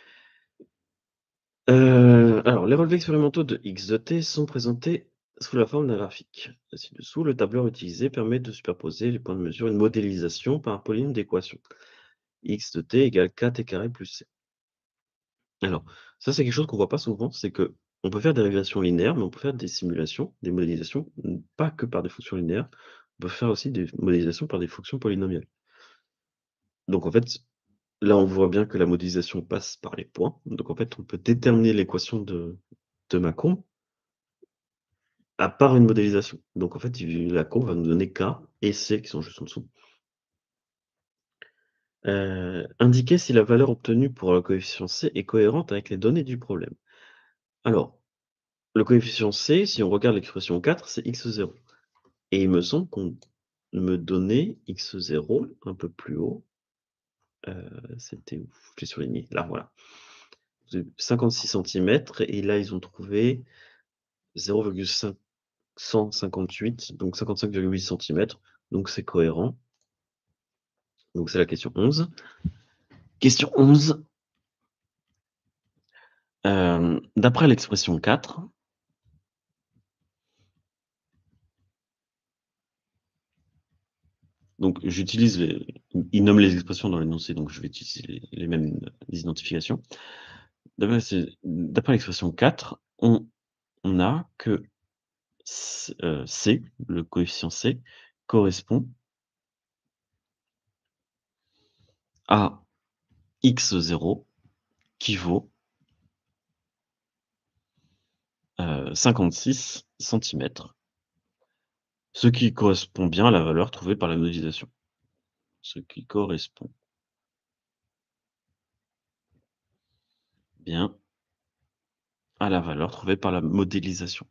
Alors les relevés expérimentaux de x de t sont présentés sous la forme d'un graphique. Ci-dessous, le tableur utilisé permet de superposer les points de mesure et une modélisation par un polynôme d'équation. X de t égale kt carré plus c. Alors, ça, c'est quelque chose qu'on voit pas souvent, c'est que on peut faire des régressions linéaires, mais on peut faire des simulations, des modélisations, pas que par des fonctions linéaires. On peut faire aussi des modélisations par des fonctions polynomiales. Donc en fait, là, on voit bien que la modélisation passe par les points. Donc en fait, on peut déterminer l'équation de ma courbe à part une modélisation. Donc en fait, la courbe va nous donner K et C qui sont juste en dessous. Indiquer si la valeur obtenue pour le coefficient C est cohérente avec les données du problème. Alors, le coefficient C, si on regarde l'expression 4, c'est x0. Et il me semble qu'on me donnait x0 un peu plus haut. C'était où? Je l'ai surligné, là, voilà. 56 centimètres et là, ils ont trouvé 0,558, donc 55,8 centimètres. Donc c'est cohérent. Donc c'est la question 11. Question 11. D'après l'expression 4, j'utilise ils nomment les expressions dans l'énoncé, donc je vais utiliser les mêmes identifications. D'après l'expression 4, on a que C, le coefficient C, correspond à x0 qui vaut, 56 centimètres, ce qui correspond bien à la valeur trouvée par la modélisation. Ce qui correspond bien à la valeur trouvée par la modélisation.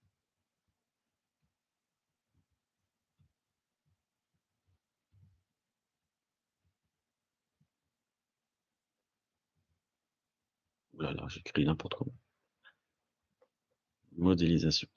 Ouh là là, j'écris n'importe quoi. Modélisation.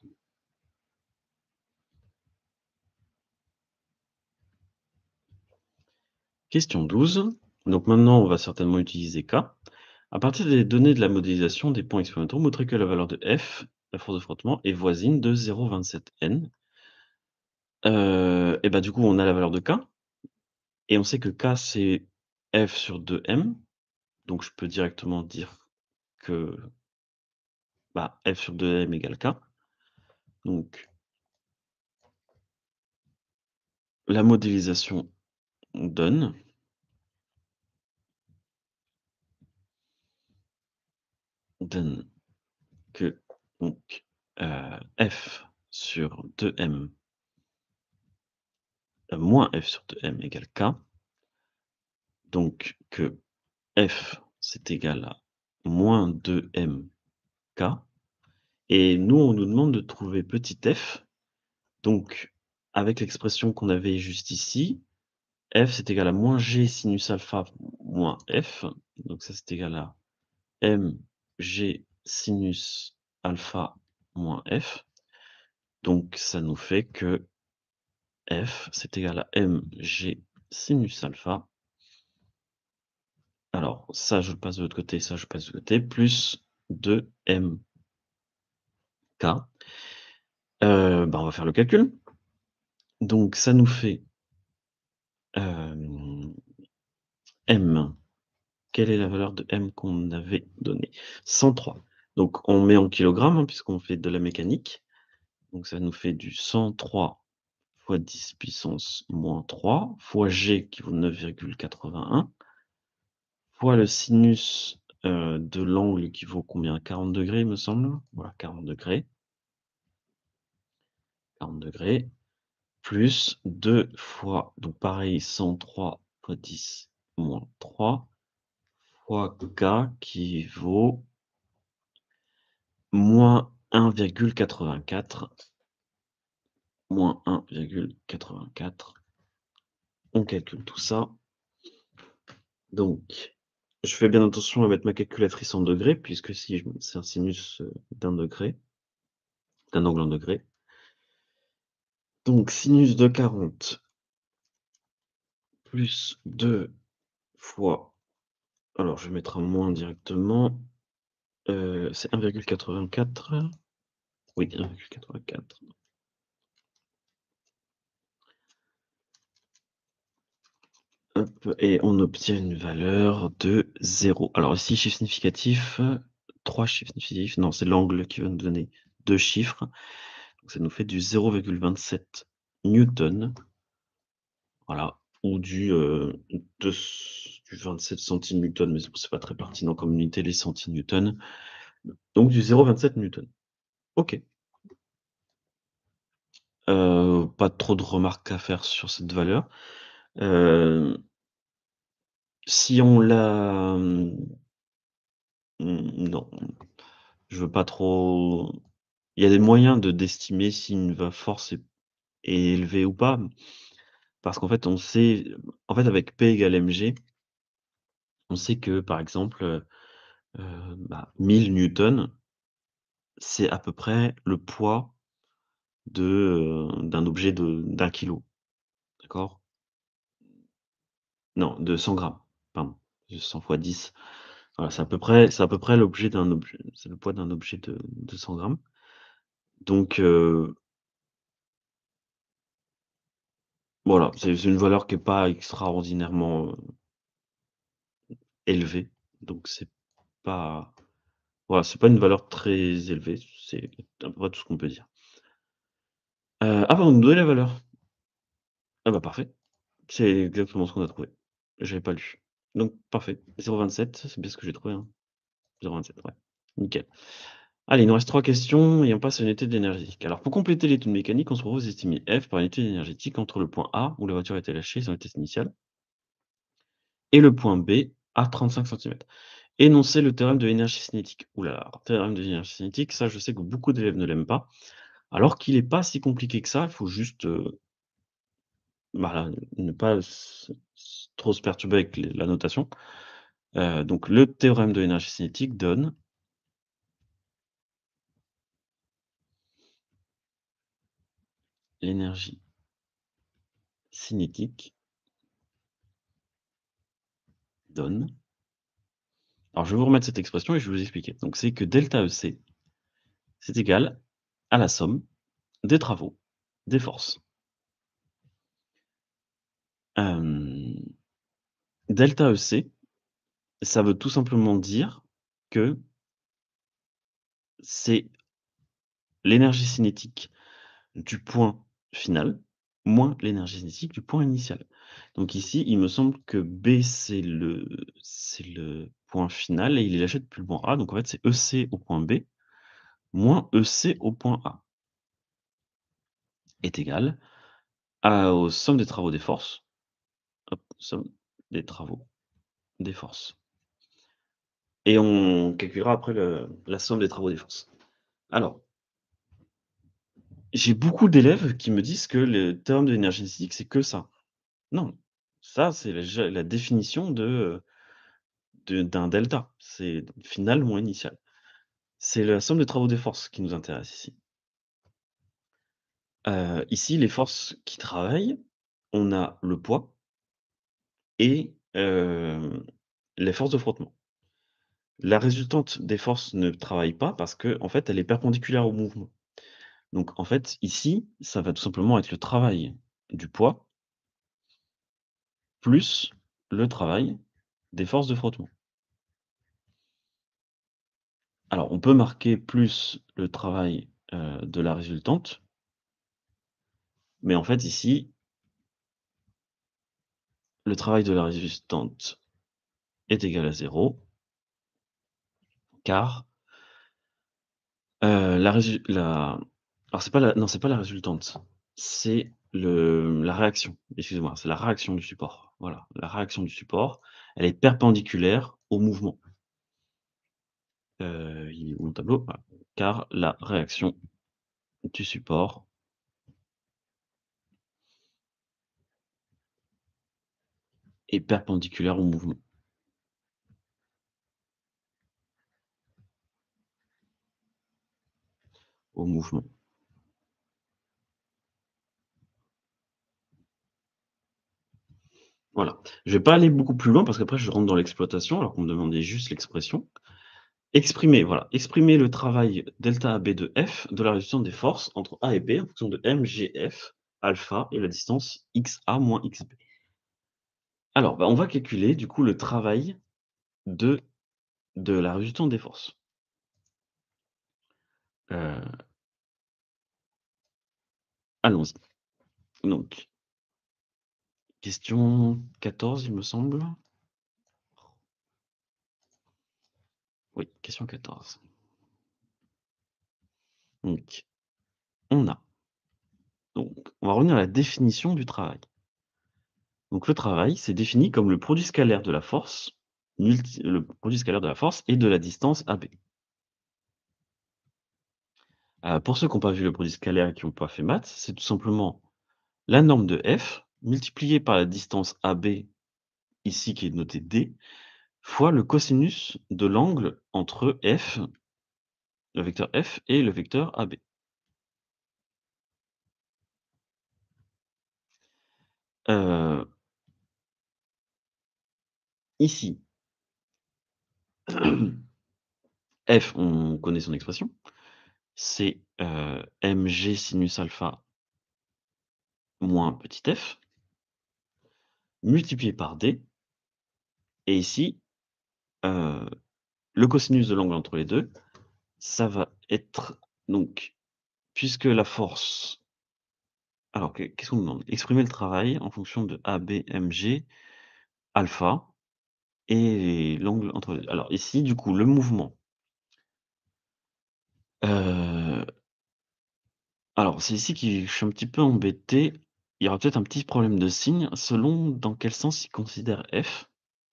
Question 12. Donc maintenant, on va certainement utiliser K. À partir des données de la modélisation des points expérimentaux, montrez que la valeur de F, la force de frottement, est voisine de 0,27 N. Et bah, du coup, on a la valeur de K et on sait que K, c'est F sur 2M. Donc je peux directement dire que, bah, F sur 2M égale K. Donc la modélisation donne que donc, F sur 2M, moins F sur 2M égale K. Donc que F, c'est égal à moins 2 K. Et nous, on nous demande de trouver petit f. Donc, avec l'expression qu'on avait juste ici, f, c'est égal à moins g sinus alpha moins f. Donc ça, c'est égal à mg sinus alpha moins f. Donc ça nous fait que f, c'est égal à mg sinus alpha. Alors ça, je le passe de l'autre côté, ça, je passe de l'autre côté, plus 2m K. Bah, on va faire le calcul. Donc ça nous fait, M. Quelle est la valeur de M qu'on avait donnée? 103. Donc on met en kilogrammes, hein, puisqu'on fait de la mécanique. Donc ça nous fait du 103 fois 10 puissance moins 3 fois G qui vaut 9,81 fois le sinus, de l'angle qui vaut combien? 40°, il me semble. Voilà, 40°. 40°. Plus 2 fois, donc pareil, 103 fois 10 moins 3 fois K qui vaut moins 1,84. Moins 1,84. On calcule tout ça. Donc, je fais bien attention à mettre ma calculatrice en degrés, puisque si c'est un sinus d'un degré, d'un angle en degrés. Donc, sinus de 40 plus 2 fois, alors je vais mettre un moins directement, c'est 1,84. Oui, 1,84. Hop, et on obtient une valeur de 0. Alors ici, chiffre significatif, 3 chiffres significatifs. Non, c'est l'angle qui va nous donner 2 chiffres. Donc ça nous fait du 0,27 newton, voilà, ou deux du 27 centinewton, mais c'est pas très pertinent comme unité, les centinewtons. Donc du 0,27 newton. OK. Pas trop de remarques à faire sur cette valeur. Heu, si on la, non. Je veux pas trop, il y a des moyens d'estimer si une force est élevée ou pas, parce qu'en fait, on sait, en fait, avec P égale mg, on sait que, par exemple, bah, 1000 newtons, c'est à peu près le poids d'un objet d'1 kilo, d'accord? Non, de 100 grammes, pardon, 100 fois 10. Voilà, c'est à peu près l'objet d'un objet, c'est le poids d'un objet de 100 grammes. Donc Voilà, c'est une valeur qui est pas extraordinairement, élevée, donc c'est pas voilà, c'est pas une valeur très élevée, c'est à peu près tout ce qu'on peut dire. Ah bah, on nous donnait la valeur. Ah bah, parfait, c'est exactement ce qu'on a trouvé. J'avais pas lu. Donc parfait, 0,27, c'est bien ce que j'ai trouvé, hein. 0,27, ouais, nickel. Allez, il nous reste 3 questions et on passe à une étude énergétique. Alors pour compléter l'étude mécanique, on se propose d'estimer F par une étude énergétique entre le point A, où la voiture a été lâchée sur le test initial, et le point B à 35 centimètres. Énoncer le théorème de l'énergie cinétique. Ouh là là, théorème de l'énergie cinétique, ça je sais que beaucoup d'élèves ne l'aiment pas, alors qu'il est pas si compliqué que ça, il faut juste, bah, ne pas trop se perturber avec la notation. Donc le théorème de l'énergie cinétique donne l'énergie cinétique donne, alors je vais vous remettre cette expression et je vais vous expliquer. Donc c'est que delta EC, c'est égal à la somme des travaux, des forces. Hem, delta EC, ça veut tout simplement dire que c'est l'énergie cinétique du point final, moins l'énergie cinétique du point initial. Donc ici, il me semble que B, c'est le point final et il est lâché depuis le point A, donc en fait, c'est EC au point B moins EC au point A est égal aux sommes des travaux des forces, hop, somme des travaux des forces et on calculera après la somme des travaux des forces. Alors, j'ai beaucoup d'élèves qui me disent que le théorème de l'énergie cinétique, c'est que ça. Non, ça, c'est la définition d'un delta. C'est final moins initial. C'est la somme des travaux des forces qui nous intéresse ici. Ici, les forces qui travaillent, on a le poids et les forces de frottement. La résultante des forces ne travaille pas parce qu'en fait, elle est perpendiculaire au mouvement. Donc en fait, ici, ça va tout simplement être le travail du poids plus le travail des forces de frottement. Alors, on peut marquer plus le travail, de la résultante, mais en fait, ici, le travail de la résultante est égal à 0, car, la alors c'est pas la non, c'est pas la résultante, c'est la réaction, excusez-moi, c'est la réaction du support. Voilà, la réaction du support, elle est perpendiculaire au mouvement. Il est où mon tableau? Voilà, car la réaction du support est perpendiculaire au mouvement. Au mouvement. Voilà. Je vais pas aller beaucoup plus loin parce qu'après je rentre dans l'exploitation alors qu'on me demandait juste l'expression. Exprimer, voilà, exprimer le travail delta AB de F de la réduction des forces entre A et B en fonction de MGF alpha et la distance XA moins XB. Alors, bah, on va calculer du coup le travail de de la résultante des forces. Heu, allons-y. Donc, question 14 il me semble? Oui, question 14. Donc, on a on va revenir à la définition du travail. Donc le travail, c'est défini comme le produit scalaire de la force le produit scalaire de la force et de la distance AB. Pour ceux qui n'ont pas vu le produit scalaire et qui n'ont pas fait maths, c'est tout simplement la norme de F multipliée par la distance AB, ici qui est notée D, fois le cosinus de l'angle entre F, le vecteur F et le vecteur AB. Heu, ici, F, on connaît son expression, c'est, mg sinus alpha moins petit f. multiplié par D et ici, heu, le cosinus de l'angle entre les 2, ça va être donc puisque la force alors qu'est-ce qu'on me demande? Exprimer le travail en fonction de ABMG alpha et l'angle entre les 2. Alors ici, du coup, le mouvement, heu, alors c'est ici que je suis un petit peu embêté. Il y aura peut-être un petit problème de signe selon dans quel sens il considère F.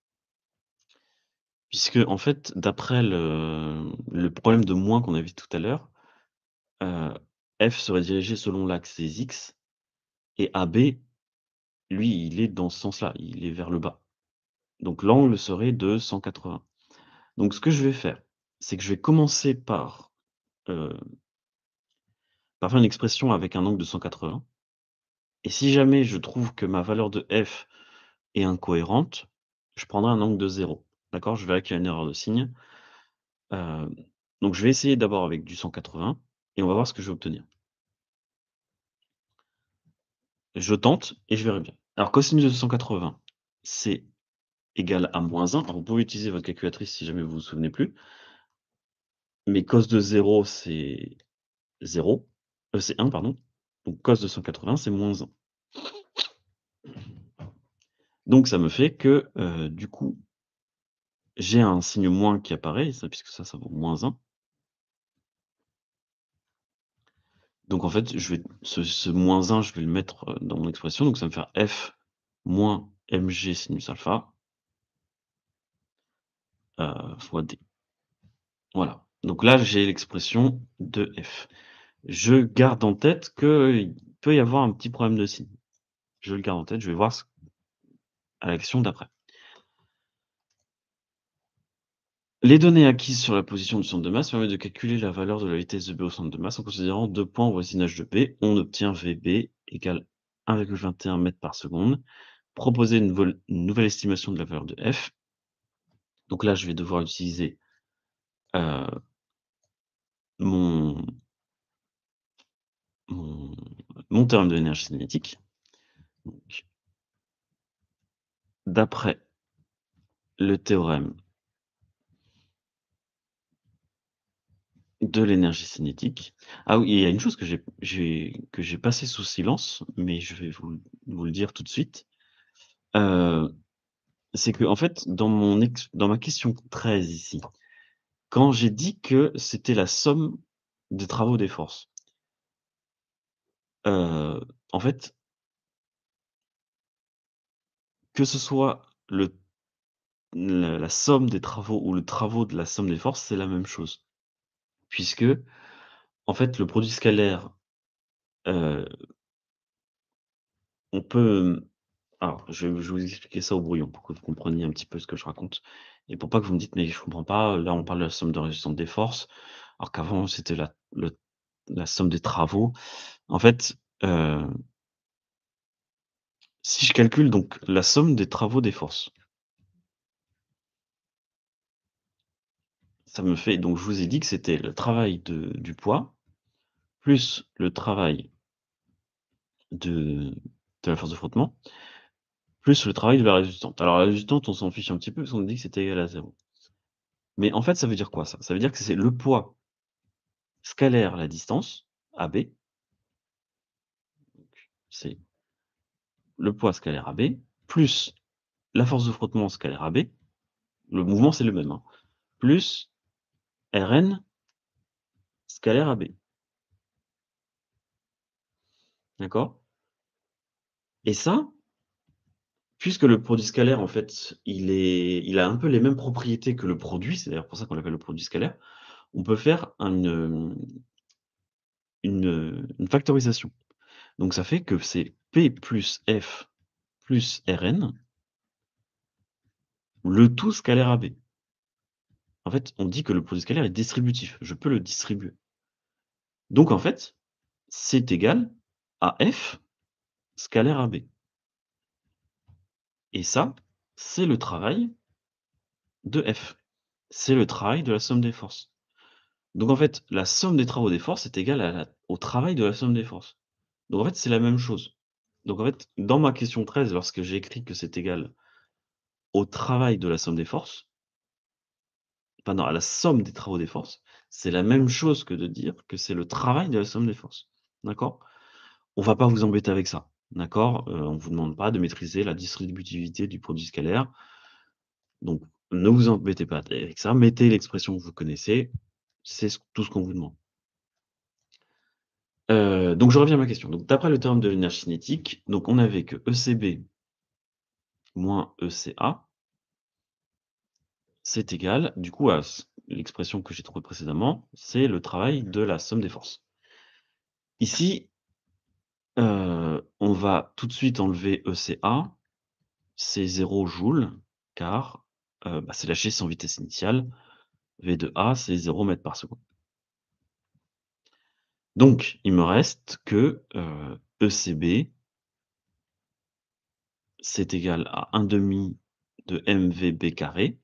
Puisque en fait, d'après le problème de moins qu'on a vu tout à l'heure, heu, F serait dirigé selon l'axe des X et AB, lui, il est dans ce sens-là, il est vers le bas. Donc l'angle serait de 180. Donc ce que je vais faire, c'est que je vais commencer heu, par faire une expression avec un angle de 180 et si jamais je trouve que ma valeur de F est incohérente, je prendrai un angle de 0. D'accord? Je verrai qu'il y a une erreur de signe. Heu, donc je vais essayer d'abord avec du 180 et on va voir ce que je vais obtenir. Je tente et je verrai bien. Alors cosinus de 180, c'est égal à -1. Alors vous pouvez utiliser votre calculatrice si jamais vous vous souvenez plus, mais cos de 0 c'est 0, c'est 1 pardon, donc cos de 180 c'est -1. Donc ça me fait que, du coup, j'ai un signe moins qui apparaît, ça puisque ça vaut -1. Donc en fait, je vais ce -1, je vais le mettre, dans mon expression, donc ça va me faire F moins mg sinus alpha, fois D. Voilà. Donc là, j'ai l'expression de F. Je garde en tête qu'il peut y avoir un petit problème de signe. Je le garde en tête, je vais voir ce à l'action d'après. Les données acquises sur la position du centre de masse permettent de calculer la valeur de la vitesse de B au centre de masse en considérant 2 points au voisinage de B. On obtient VB égale 1,21 mètres par seconde. Proposer une nouvelle estimation de la valeur de F. Donc là, je vais devoir utiliser, heu, mon mon mon théorème de l'énergie cinétique. Donc d'après le théorème de l'énergie cinétique. Ah oui, il y a une chose que j'ai passé sous silence, mais je vais vous le dire tout de suite. Heu, c'est qu'en fait, dans ma question 13 ici, quand j'ai dit que c'était la somme des travaux des forces, heu, en fait, que ce soit la somme des travaux ou le travaux de la somme des forces, c'est la même chose. Puisque, en fait, le produit scalaire, heu, on peut, alors, je vais vous expliquer ça au brouillon pour que vous compreniez un petit peu ce que je raconte et pour pas que vous me dites: «Mais je comprends pas, là, on parle de la somme de résistance des forces, alors qu'avant c'était la somme des travaux». En fait, si je calcule donc la somme des travaux des forces, ça me fait donc je vous ai dit que c'était le travail du poids, plus le travail de de la force de frottement, plus le travail de la résistante. Alors la résistante, on s'en fiche un petit peu parce qu'on a dit que c'était égal à 0. Mais en fait, ça veut dire quoi ça? Ça veut dire que c'est le poids scalaire la distance, AB, c'est le poids scalaire AB, plus la force de frottement scalaire AB, le mouvement c'est le même, hein, plus Rn scalaire AB, d'accord? Et ça, puisque le produit scalaire en fait, il a un peu les mêmes propriétés que le produit, c'est d'ailleurs pour ça qu'on l'appelle le produit scalaire, on peut faire une factorisation. Donc ça fait que c'est P plus F plus Rn, le tout scalaire AB. En fait, on dit que le produit scalaire est distributif, je peux le distribuer. Donc en fait, c'est égal à F scalaire AB et ça, c'est le travail de F. C'est le travail de la somme des forces. Donc en fait, la somme des travaux des forces est égale au travail de la somme des forces. Donc en fait, c'est la même chose. Donc en fait, dans ma question 13, lorsque j'ai écrit que c'est égal au travail de la somme des forces, enfin non, à la somme des travaux des forces, c'est la même chose que de dire que c'est le travail de la somme des forces. D'accord? On va pas vous embêter avec ça. D'accord? On vous demande pas de maîtriser la distributivité du produit scalaire. Donc ne vous embêtez pas avec ça. Mettez l'expression que vous connaissez. C'est tout ce qu'on vous demande. Donc je reviens à ma question. Donc d'après le théorème de l'énergie cinétique, donc on avait que ECB moins ECA, c'est égal, du coup, à l'expression que j'ai trouvée précédemment, c'est le travail de la somme des forces. Ici, on va tout de suite enlever ECA, c'est 0 joule, car, c'est lâché sans vitesse initiale. V de A, c'est 0 mètres par seconde. Donc il me reste que, ECB, c'est égal à 1/2 de mVb carré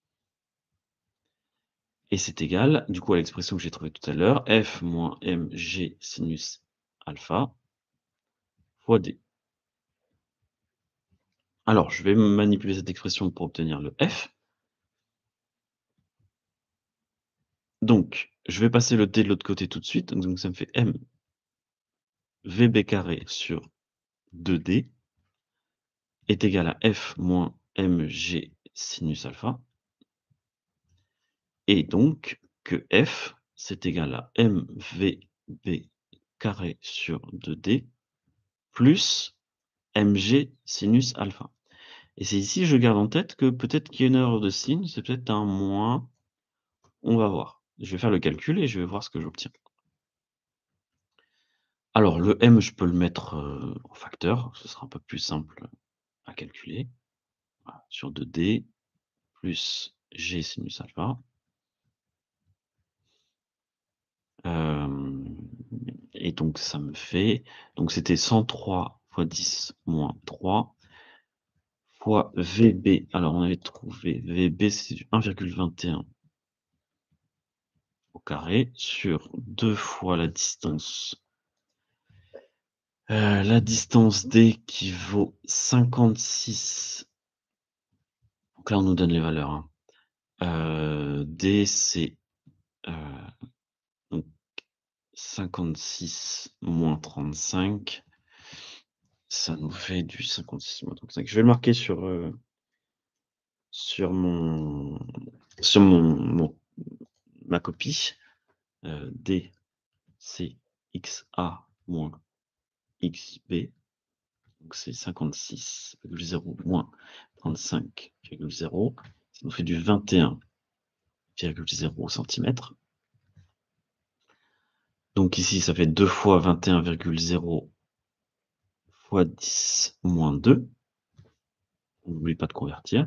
et c'est égal, du coup, à l'expression que j'ai trouvée tout à l'heure, F moins mg sinus alpha fois d. Alors, je vais manipuler cette expression pour obtenir le F. Donc, je vais passer le d de l'autre côté tout de suite, donc ça me fait m vb carré sur 2d est égal à F moins mg sinus alpha et donc que F, c'est égal à mvb carré sur 2d plus mg sinus alpha. Et c'est ici, je garde en tête que peut-être qu'il y a une erreur de signe, c'est peut-être un moins, on va voir. Je vais faire le calcul et je vais voir ce que j'obtiens. Alors le m, je peux le mettre, en facteur, ce sera un peu plus simple à calculer. Voilà, sur 2d plus g sinus alpha. Hem et donc ça me fait donc c'était 103 fois 10 moins 3 fois VB. Alors on avait trouvé VB, c'est du 1,21 au carré sur 2 fois la distance D qui vaut 56. Donc là, on nous donne les valeurs, hein. D c'est, heu, donc 56 moins 35, ça nous fait du 56 moins 35. Je vais le marquer sur mon sur ma copie. D c'est XA moins XB, donc c'est 56,0 moins 35,0, ça nous fait du 21,0 centimètres. Donc ici, ça fait 2 fois 21,0 fois 10 moins 2. On n'oublie pas de convertir.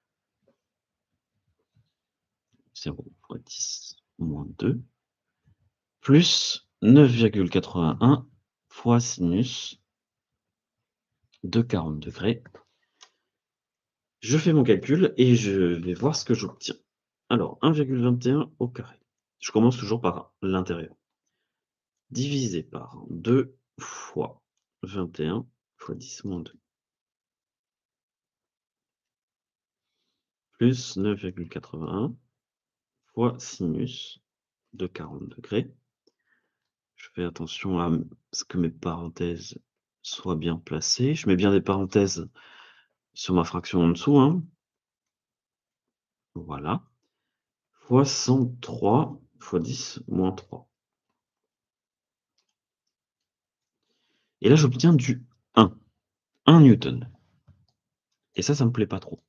0 fois 10 moins 2 plus 9,81 fois sinus de 40°. Je fais mon calcul et je vais voir ce que j'obtiens. Alors 1,21 au carré. Je commence toujours par l'intérieur. Divisé par 2 fois 21 fois 10 moins 2. Plus 9,81 fois sinus de 40°. Je fais attention à ce que mes parenthèses soient bien placées. Je mets bien des parenthèses sur ma fraction en dessous, hein. Voilà. Fois 103 fois 10 moins 3. Et là, j'obtiens du 1 newton. Et ça me plaît pas trop.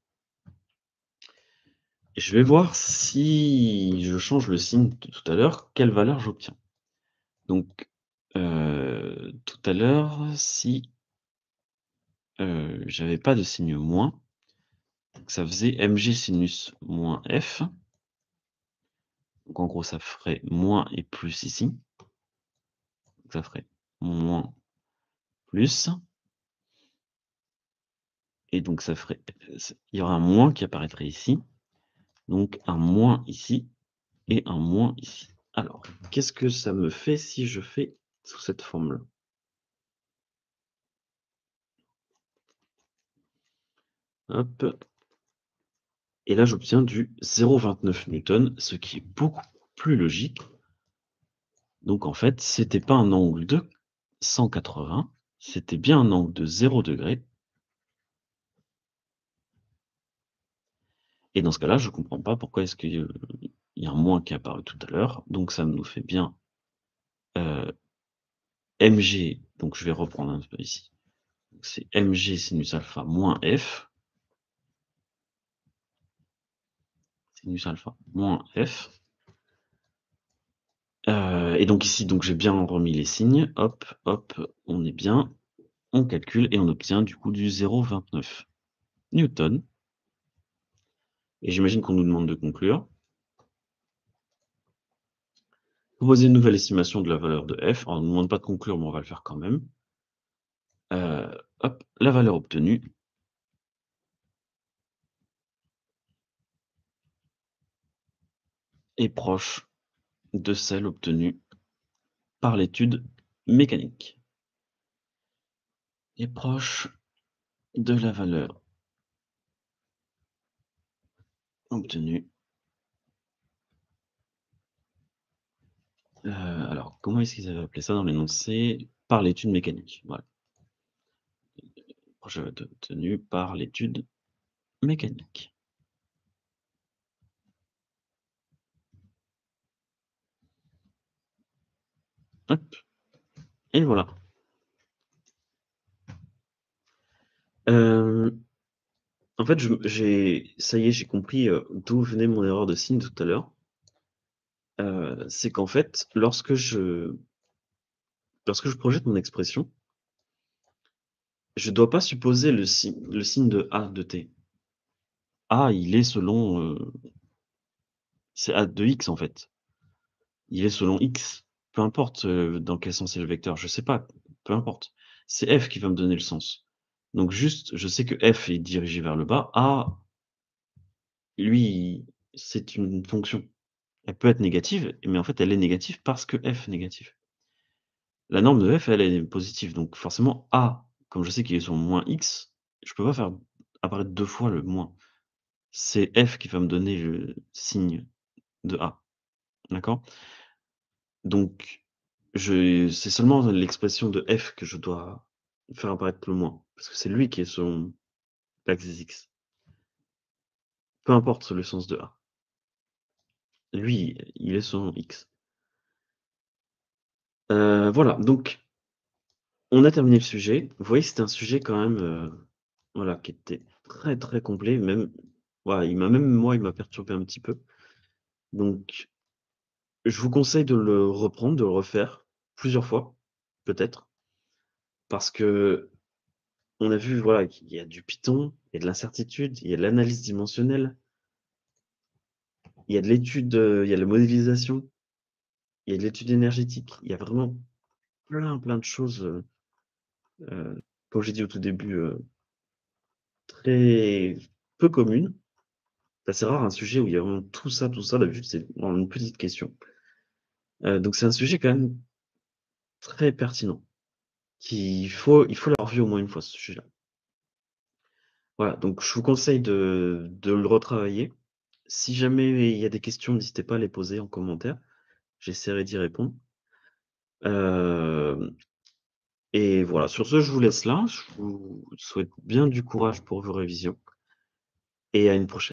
Et je vais voir si je change le signe de tout à l'heure, quelle valeur j'obtiens. Donc, tout à l'heure, si, j'avais pas de signe moins, donc ça faisait mg sinus moins f. Donc en gros, ça ferait moins et plus ici. Donc ça ferait moins, plus et donc ça ferait, il y aura un moins qui apparaîtrait ici, donc un moins ici et un moins ici. Alors, qu'est-ce que ça me fait si je fais sous cette forme-là? hop et là j'obtiens du 0,29 newton, ce qui est beaucoup plus logique. Donc en fait, c'était pas un angle de 180, c'était bien un angle de 0 degré. Et dans ce cas-là, je comprends pas pourquoi est-ce qu'il y a un moins qui est apparu tout à l'heure. Donc ça nous fait bien, heu, mg, donc je vais reprendre un peu ici. Donc c'est mg sinus alpha moins f, sinus alpha moins f. Et donc ici, donc j'ai bien remis les signes. Hop, hop, on est bien. On calcule et on obtient du coup du 0,29 newton. Et j'imagine qu'on nous demande de conclure. Proposer une nouvelle estimation de la valeur de f. Alors on ne nous demande pas de conclure, mais on va le faire quand même. Hop, la valeur obtenue est proche de celle obtenue par l'étude mécanique. Est proche de la valeur obtenue. Alors, comment est-ce qu'ils avaient appelé ça dans l'énoncé? Par l'étude mécanique. Voilà. Proche de la valeur obtenue par l'étude mécanique. Hop, et voilà. Hem, En fait, ça y est, j'ai compris, d'où venait mon erreur de signe tout à l'heure. C'est qu'en fait, lorsque je projette mon expression, je dois pas supposer le signe de A de t. A, il est selon, c'est A de X, en fait. Il est selon X. Peu importe, dans quel sens est le vecteur, je sais pas, peu importe. C'est F qui va me donner le sens. Donc juste, je sais que F est dirigé vers le bas. A, lui, c'est une fonction. Elle peut être négative, mais en fait, elle est négative parce que F est négatif. La norme de F, elle est positive, donc forcément A, comme je sais qu'il est sur moins X, je peux pas faire apparaître 2 fois le moins. C'est F qui va me donner le signe de A, d'accord? Donc c'est seulement l'expression de F que je dois faire apparaître le moins, parce que c'est lui qui est sur l'axe des X. Peu importe le sens de A. Lui, il est sur X. Voilà, donc on a terminé le sujet. Vous voyez, c'était un sujet quand même, voilà, qui était très, très complet, même voilà, il m'a perturbé un petit peu. Donc je vous conseille de le reprendre, de le refaire plusieurs fois, peut-être, parce qu'on a vu, voilà, qu'il y a du Python, il y a de l'incertitude, il y a de l'analyse dimensionnelle, il y a de l'étude, il y a la modélisation, il y a de l'étude énergétique. Il y a vraiment plein, plein de choses, comme j'ai dit au tout début, très peu communes. C'est assez rare un sujet où il y a vraiment tout ça, d'habitude c'est en une petite question. Donc c'est un sujet quand même très pertinent, il faut l'avoir vu au moins une fois ce sujet-là. Voilà, donc je vous conseille de le retravailler. Si jamais il y a des questions, n'hésitez pas à les poser en commentaire, j'essaierai d'y répondre. Hem Et voilà, sur ce, je vous laisse là, je vous souhaite bien du courage pour vos révisions et à une prochaine.